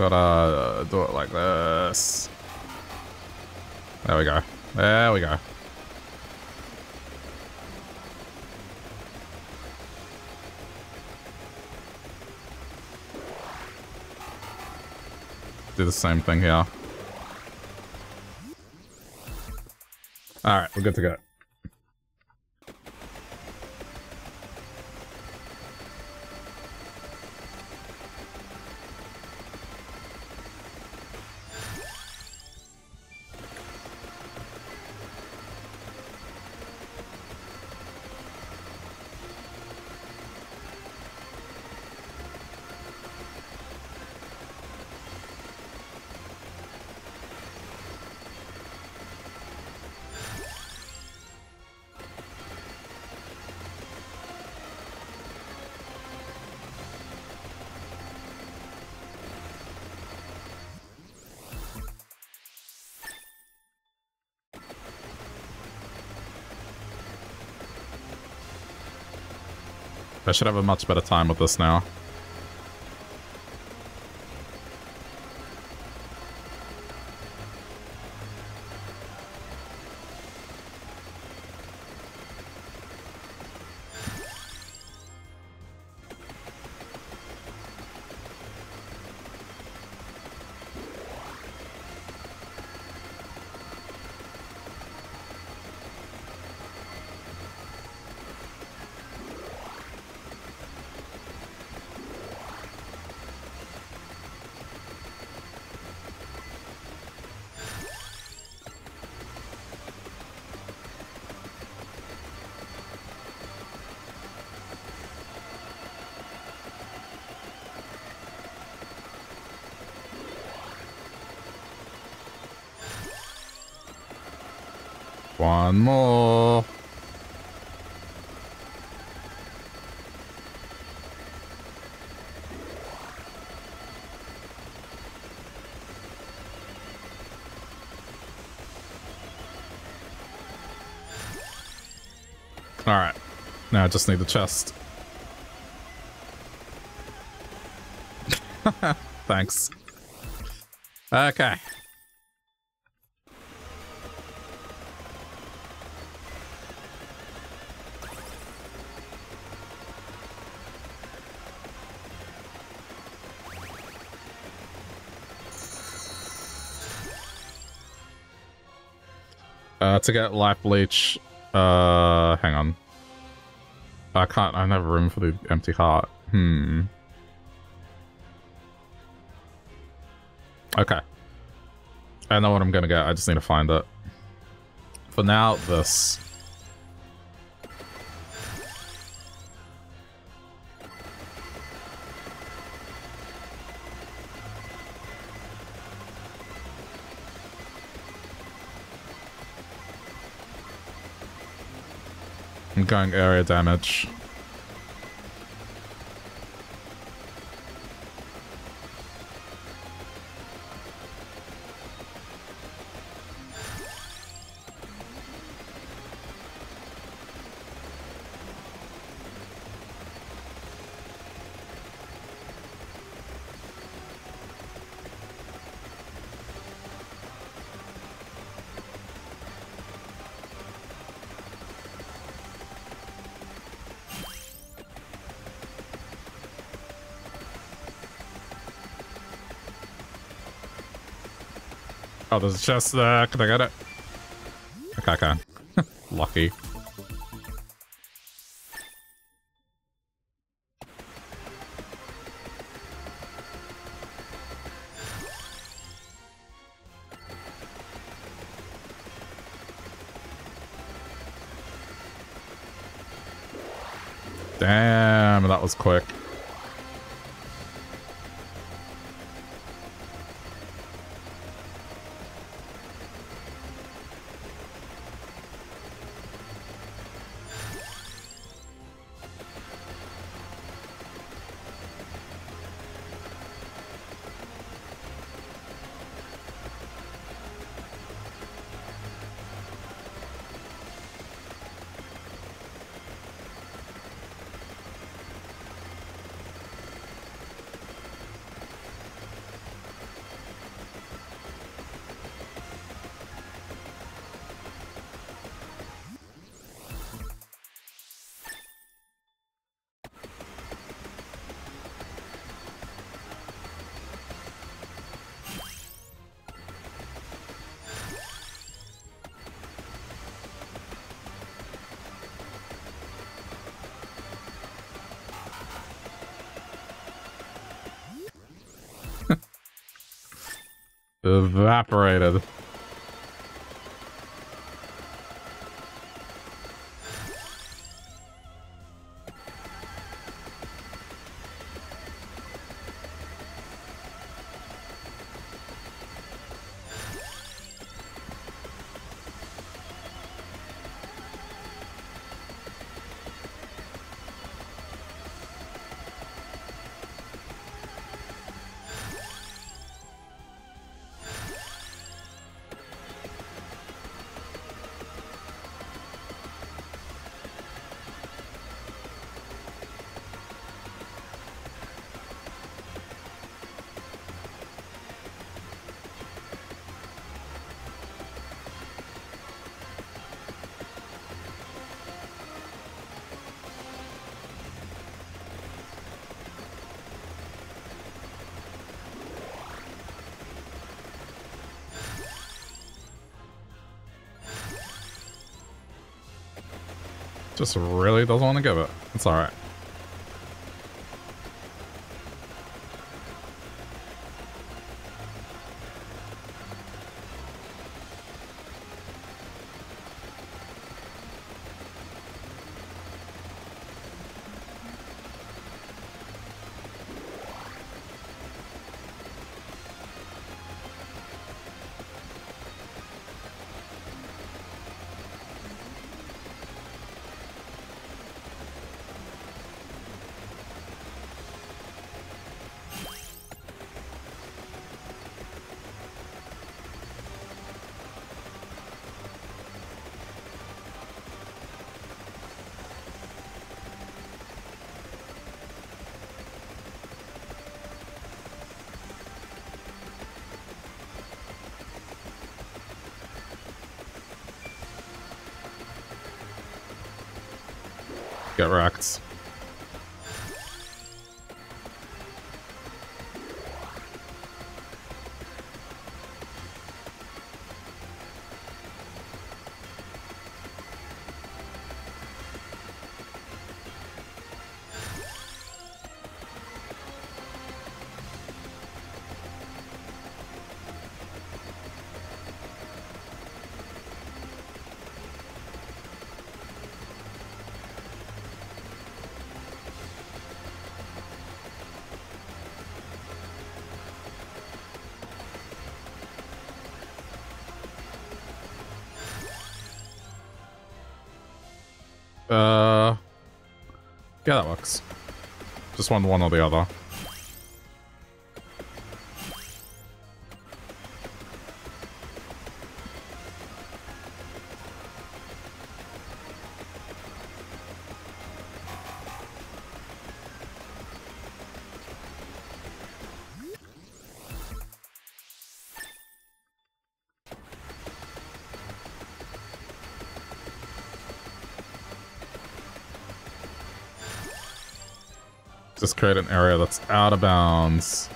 Speaker 1: gotta do it like this. There we go. There we go. Do the same thing here. Alright, we're good to go. I should have a much better time with this now. One more. Alright. Now I just need the chest. Thanks. Okay. Uh, to get life bleach, uh, hang on. I can't, I don't have room for the empty heart. Hmm. Okay. I know what I'm gonna get, I just need to find it. For now, this. I'm going area damage. Oh, there's a chest there. Can I get it? Okay, I can. Lucky. Damn, that was quick. Evaporated. Just really doesn't want to give it. It's alright. Get wrecked. Uh, yeah, that works. Just one, one or the other. Just create an area that's out of bounds.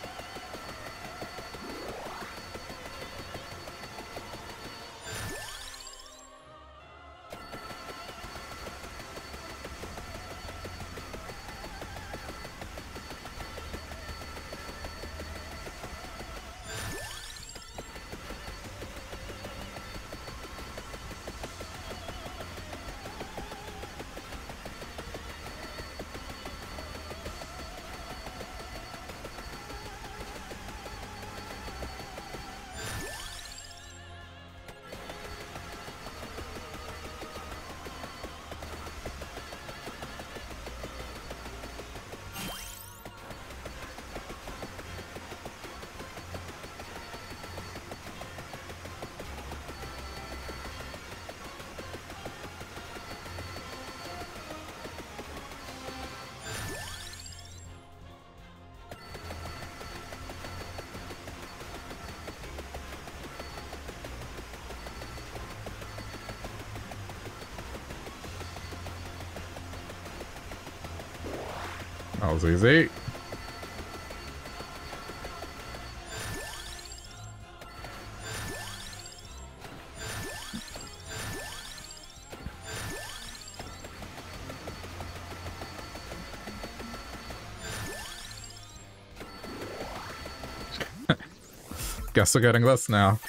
Speaker 1: That was easy. Guess we're getting this now.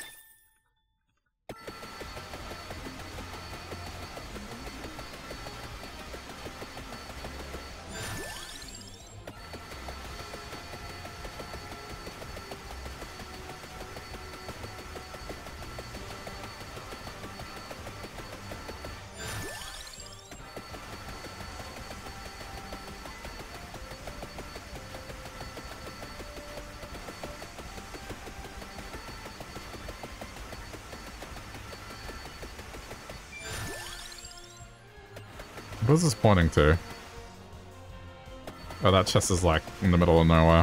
Speaker 1: What is this pointing to? Oh, that chest is like in the middle of nowhere.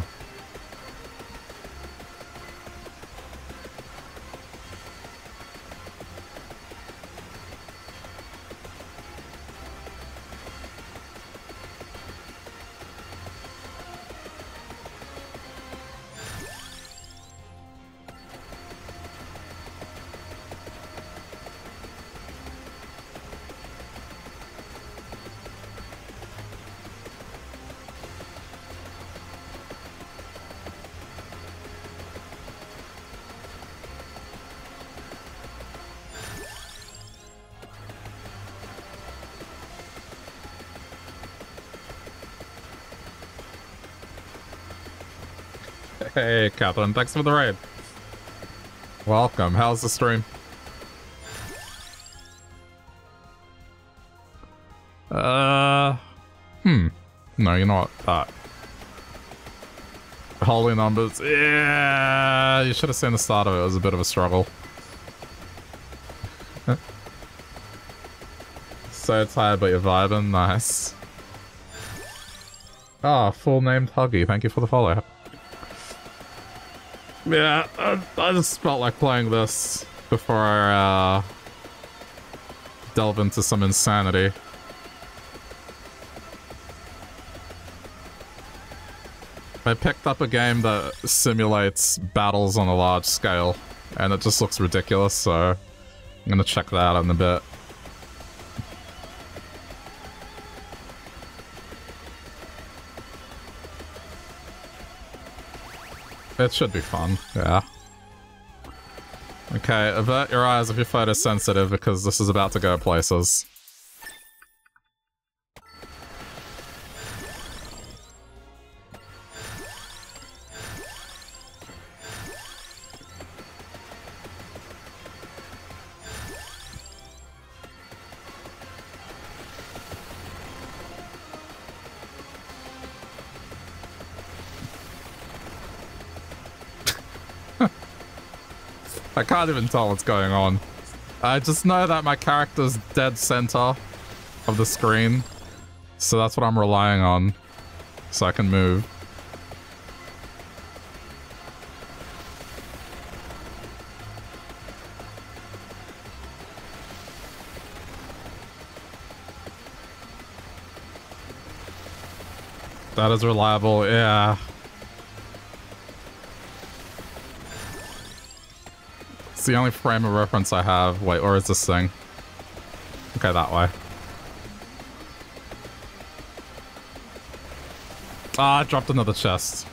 Speaker 1: Hey, Catherine, thanks for the raid. Welcome. How's the stream? Uh, hmm. No, you know what? That. Holy numbers. Yeah, you should have seen the start of it. It was a bit of a struggle. So tired, but you're vibing. Nice. Ah, oh, full named Huggy. Thank you for the follow. Yeah, I, I just felt like playing this before I uh, delve into some insanity. I picked up a game that simulates battles on a large scale, and it just looks ridiculous, so I'm gonna check that out in a bit. It should be fun, yeah. Okay, avert your eyes if you're photosensitive, because this is about to go places. I can't even tell what's going on. I just know that my character's dead center of the screen, so that's what I'm relying on, so I can move. That is reliable, yeah. The only frame of reference I have. Wait, or is this thing? Okay, that way. Ah, I dropped another chest.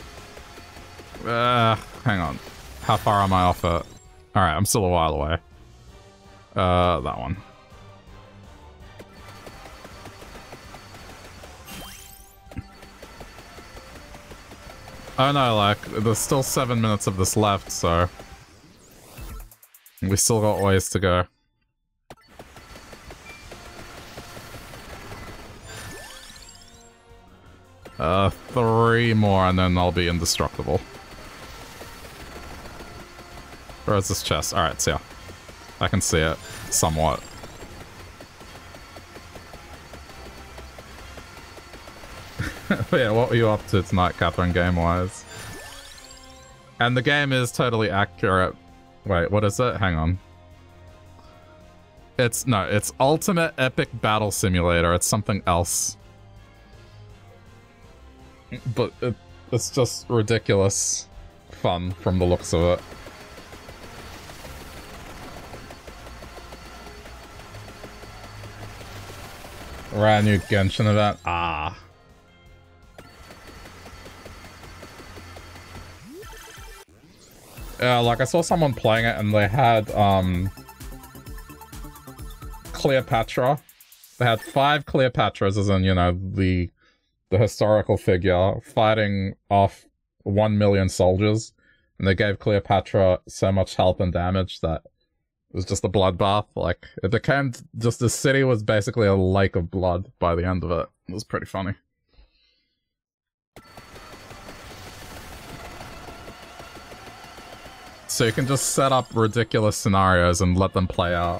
Speaker 1: Uh, hang on. How far am I off it? Alright, I'm still a while away. Uh, that one. Oh no, like, there's still seven minutes of this left, so... we still got ways to go. Uh, three more and then I'll be indestructible. Where is this chest? Alright, so yeah. I can see it. Somewhat. But yeah, what were you up to tonight, Catherine, game-wise? And the game is totally accurate. Wait, what is it? Hang on. It's, no, it's Ultimate Epic Battle Simulator. It's something else. But it, it's just ridiculous fun from the looks of it. Brand new Genshin event. Ah. Uh, like, I saw someone playing it and they had, um... Cleopatra. They had five Cleopatras, as in, you know, the the historical figure, fighting off one million soldiers. And they gave Cleopatra so much health and damage that it was just a bloodbath. Like, it became just the city was basically a lake of blood by the end of it. It was pretty funny. So you can just set up ridiculous scenarios and let them play out.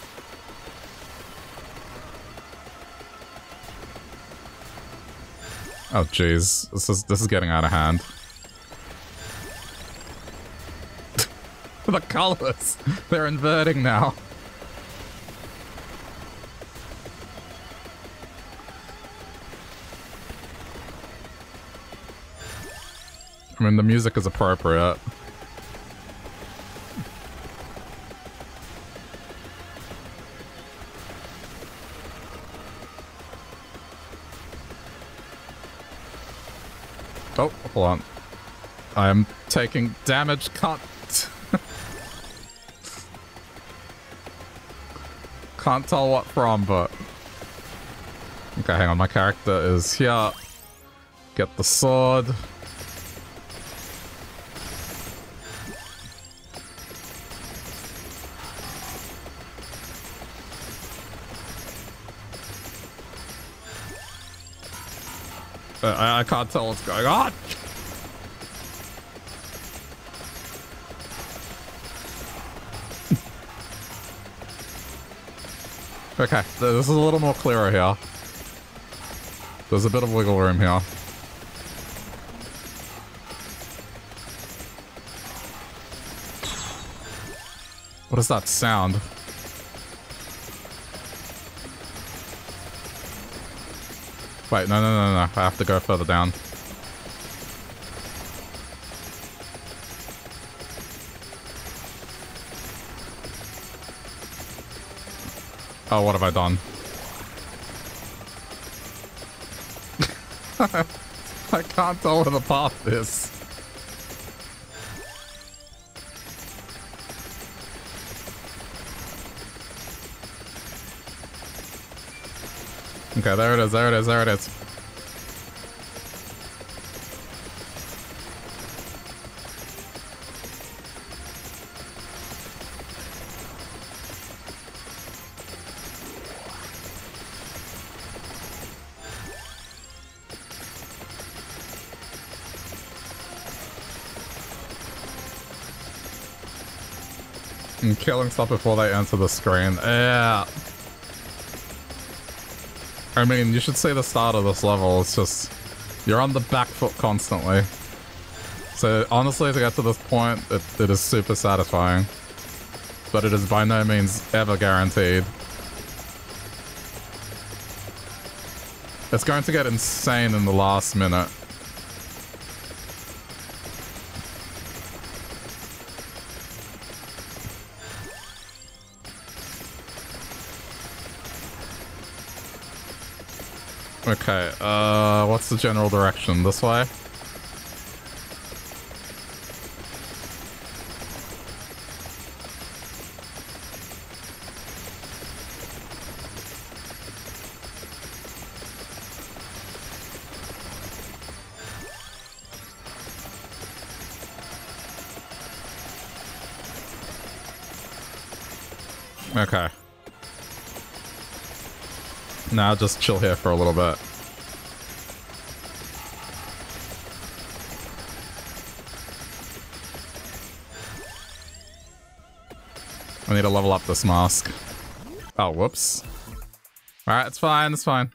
Speaker 1: Oh jeez, this is this is getting out of hand. The colors, they're inverting now. I mean, the music is appropriate. Oh, hold on. I am taking damage. Can't... Can't tell what from, but... Okay, hang on. My character is here. Get the sword. Uh, I, I can't tell what's going on. Okay, this is a little more clearer here. There's a bit of wiggle room here. What is that sound? Wait, no, no, no, no. I have to go further down. Oh, what have I done? I can't tell where the path is. Okay, there it is, there it is, there it is. And killing stuff before they enter the screen. Yeah. I mean, you should see the start of this level. It's just... You're on the back foot constantly. So, honestly, to get to this point, it, it is super satisfying. But it is by no means ever guaranteed. It's going to get insane in the last minute. Okay, uh, what's the general direction? This way? Okay. Now just chill here for a little bit. I need to level up this mask. Oh, whoops. Alright, it's fine, it's fine.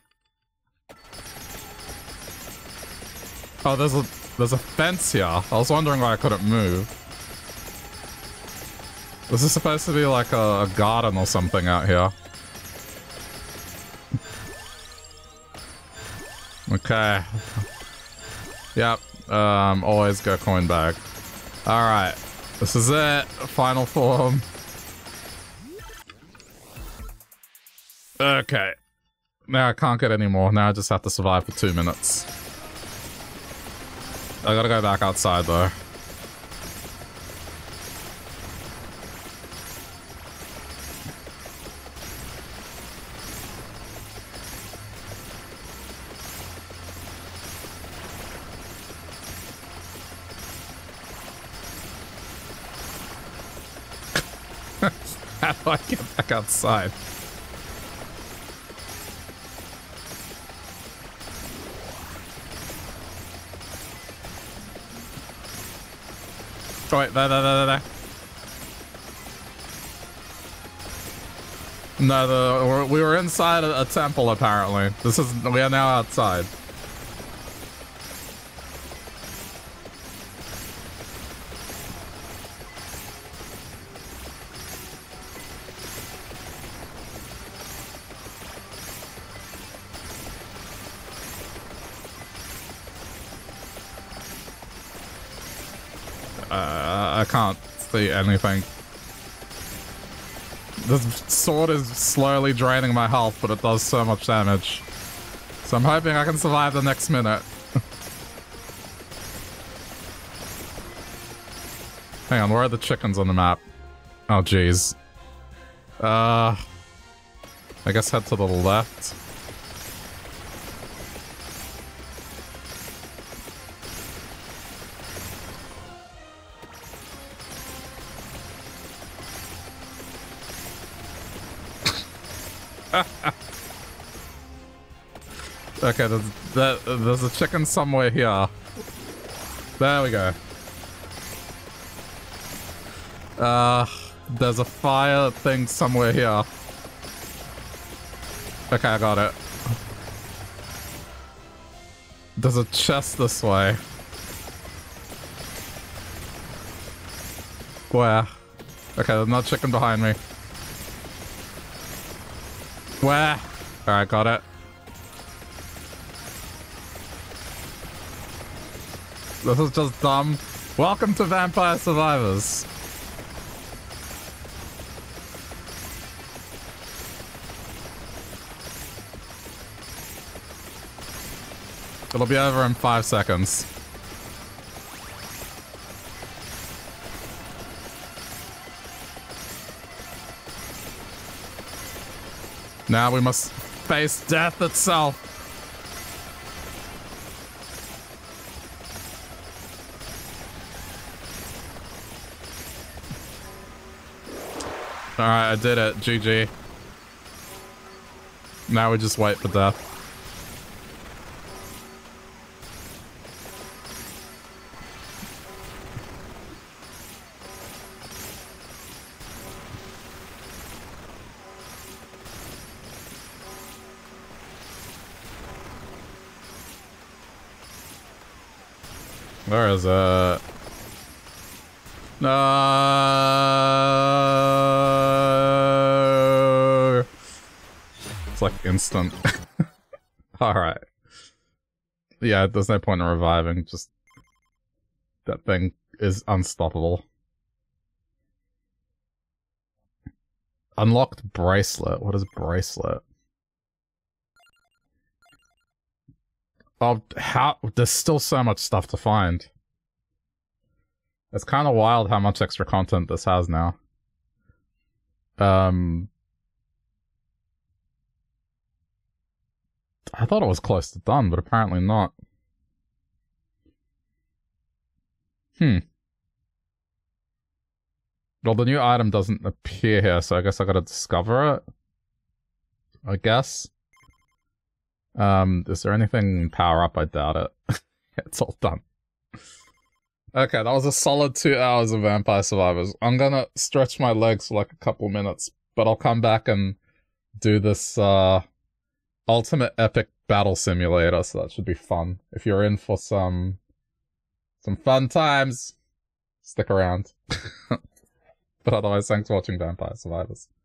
Speaker 1: Oh, there's a there's a fence here. I was wondering why I couldn't move. This is supposed to be like a, a garden or something out here. Okay. Yep. Um, always go coin bag. Alright. This is it. Final form. Okay. Now I can't get any more. Now I just have to survive for two minutes. I gotta go back outside though. How do I get back outside? Oh, wait, there, there, there, there. No, the, we were inside a, a temple, apparently. This is, we are now outside. Uh, I can't see anything. This sword is slowly draining my health, but it does so much damage. So I'm hoping I can survive the next minute. Hang on, where are the chickens on the map? Oh, jeez. Uh, I guess head to the left. Okay, there's, there, there's a chicken somewhere here. There we go. Uh, there's a fire thing somewhere here. Okay, I got it. There's a chest this way. Where? Okay, there's another chicken behind me. Where? Alright, got it. This is just dumb. Welcome to Vampire Survivors. It'll be over in five seconds. Now we must face death itself. Alright, I did it. G G. Now we just wait for death. Where is it? No. It's like instant. Alright. Yeah, there's no point in reviving. Just that thing is unstoppable. Unlocked bracelet. What is bracelet? Oh, how? There's still so much stuff to find. It's kind of wild how much extra content this has now. Um, I thought it was close to done, but apparently not. Hmm. Well, the new item doesn't appear here, so I guess I gotta discover it. I guess. Um, is there anything power up? I doubt it. It's all done. Okay, that was a solid two hours of Vampire Survivors. I'm gonna stretch my legs for like a couple minutes, but I'll come back and do this, uh, Ultimate Epic Battle Simulator, so that should be fun. If you're in for some, some fun times, stick around. But otherwise, thanks for watching Vampire Survivors.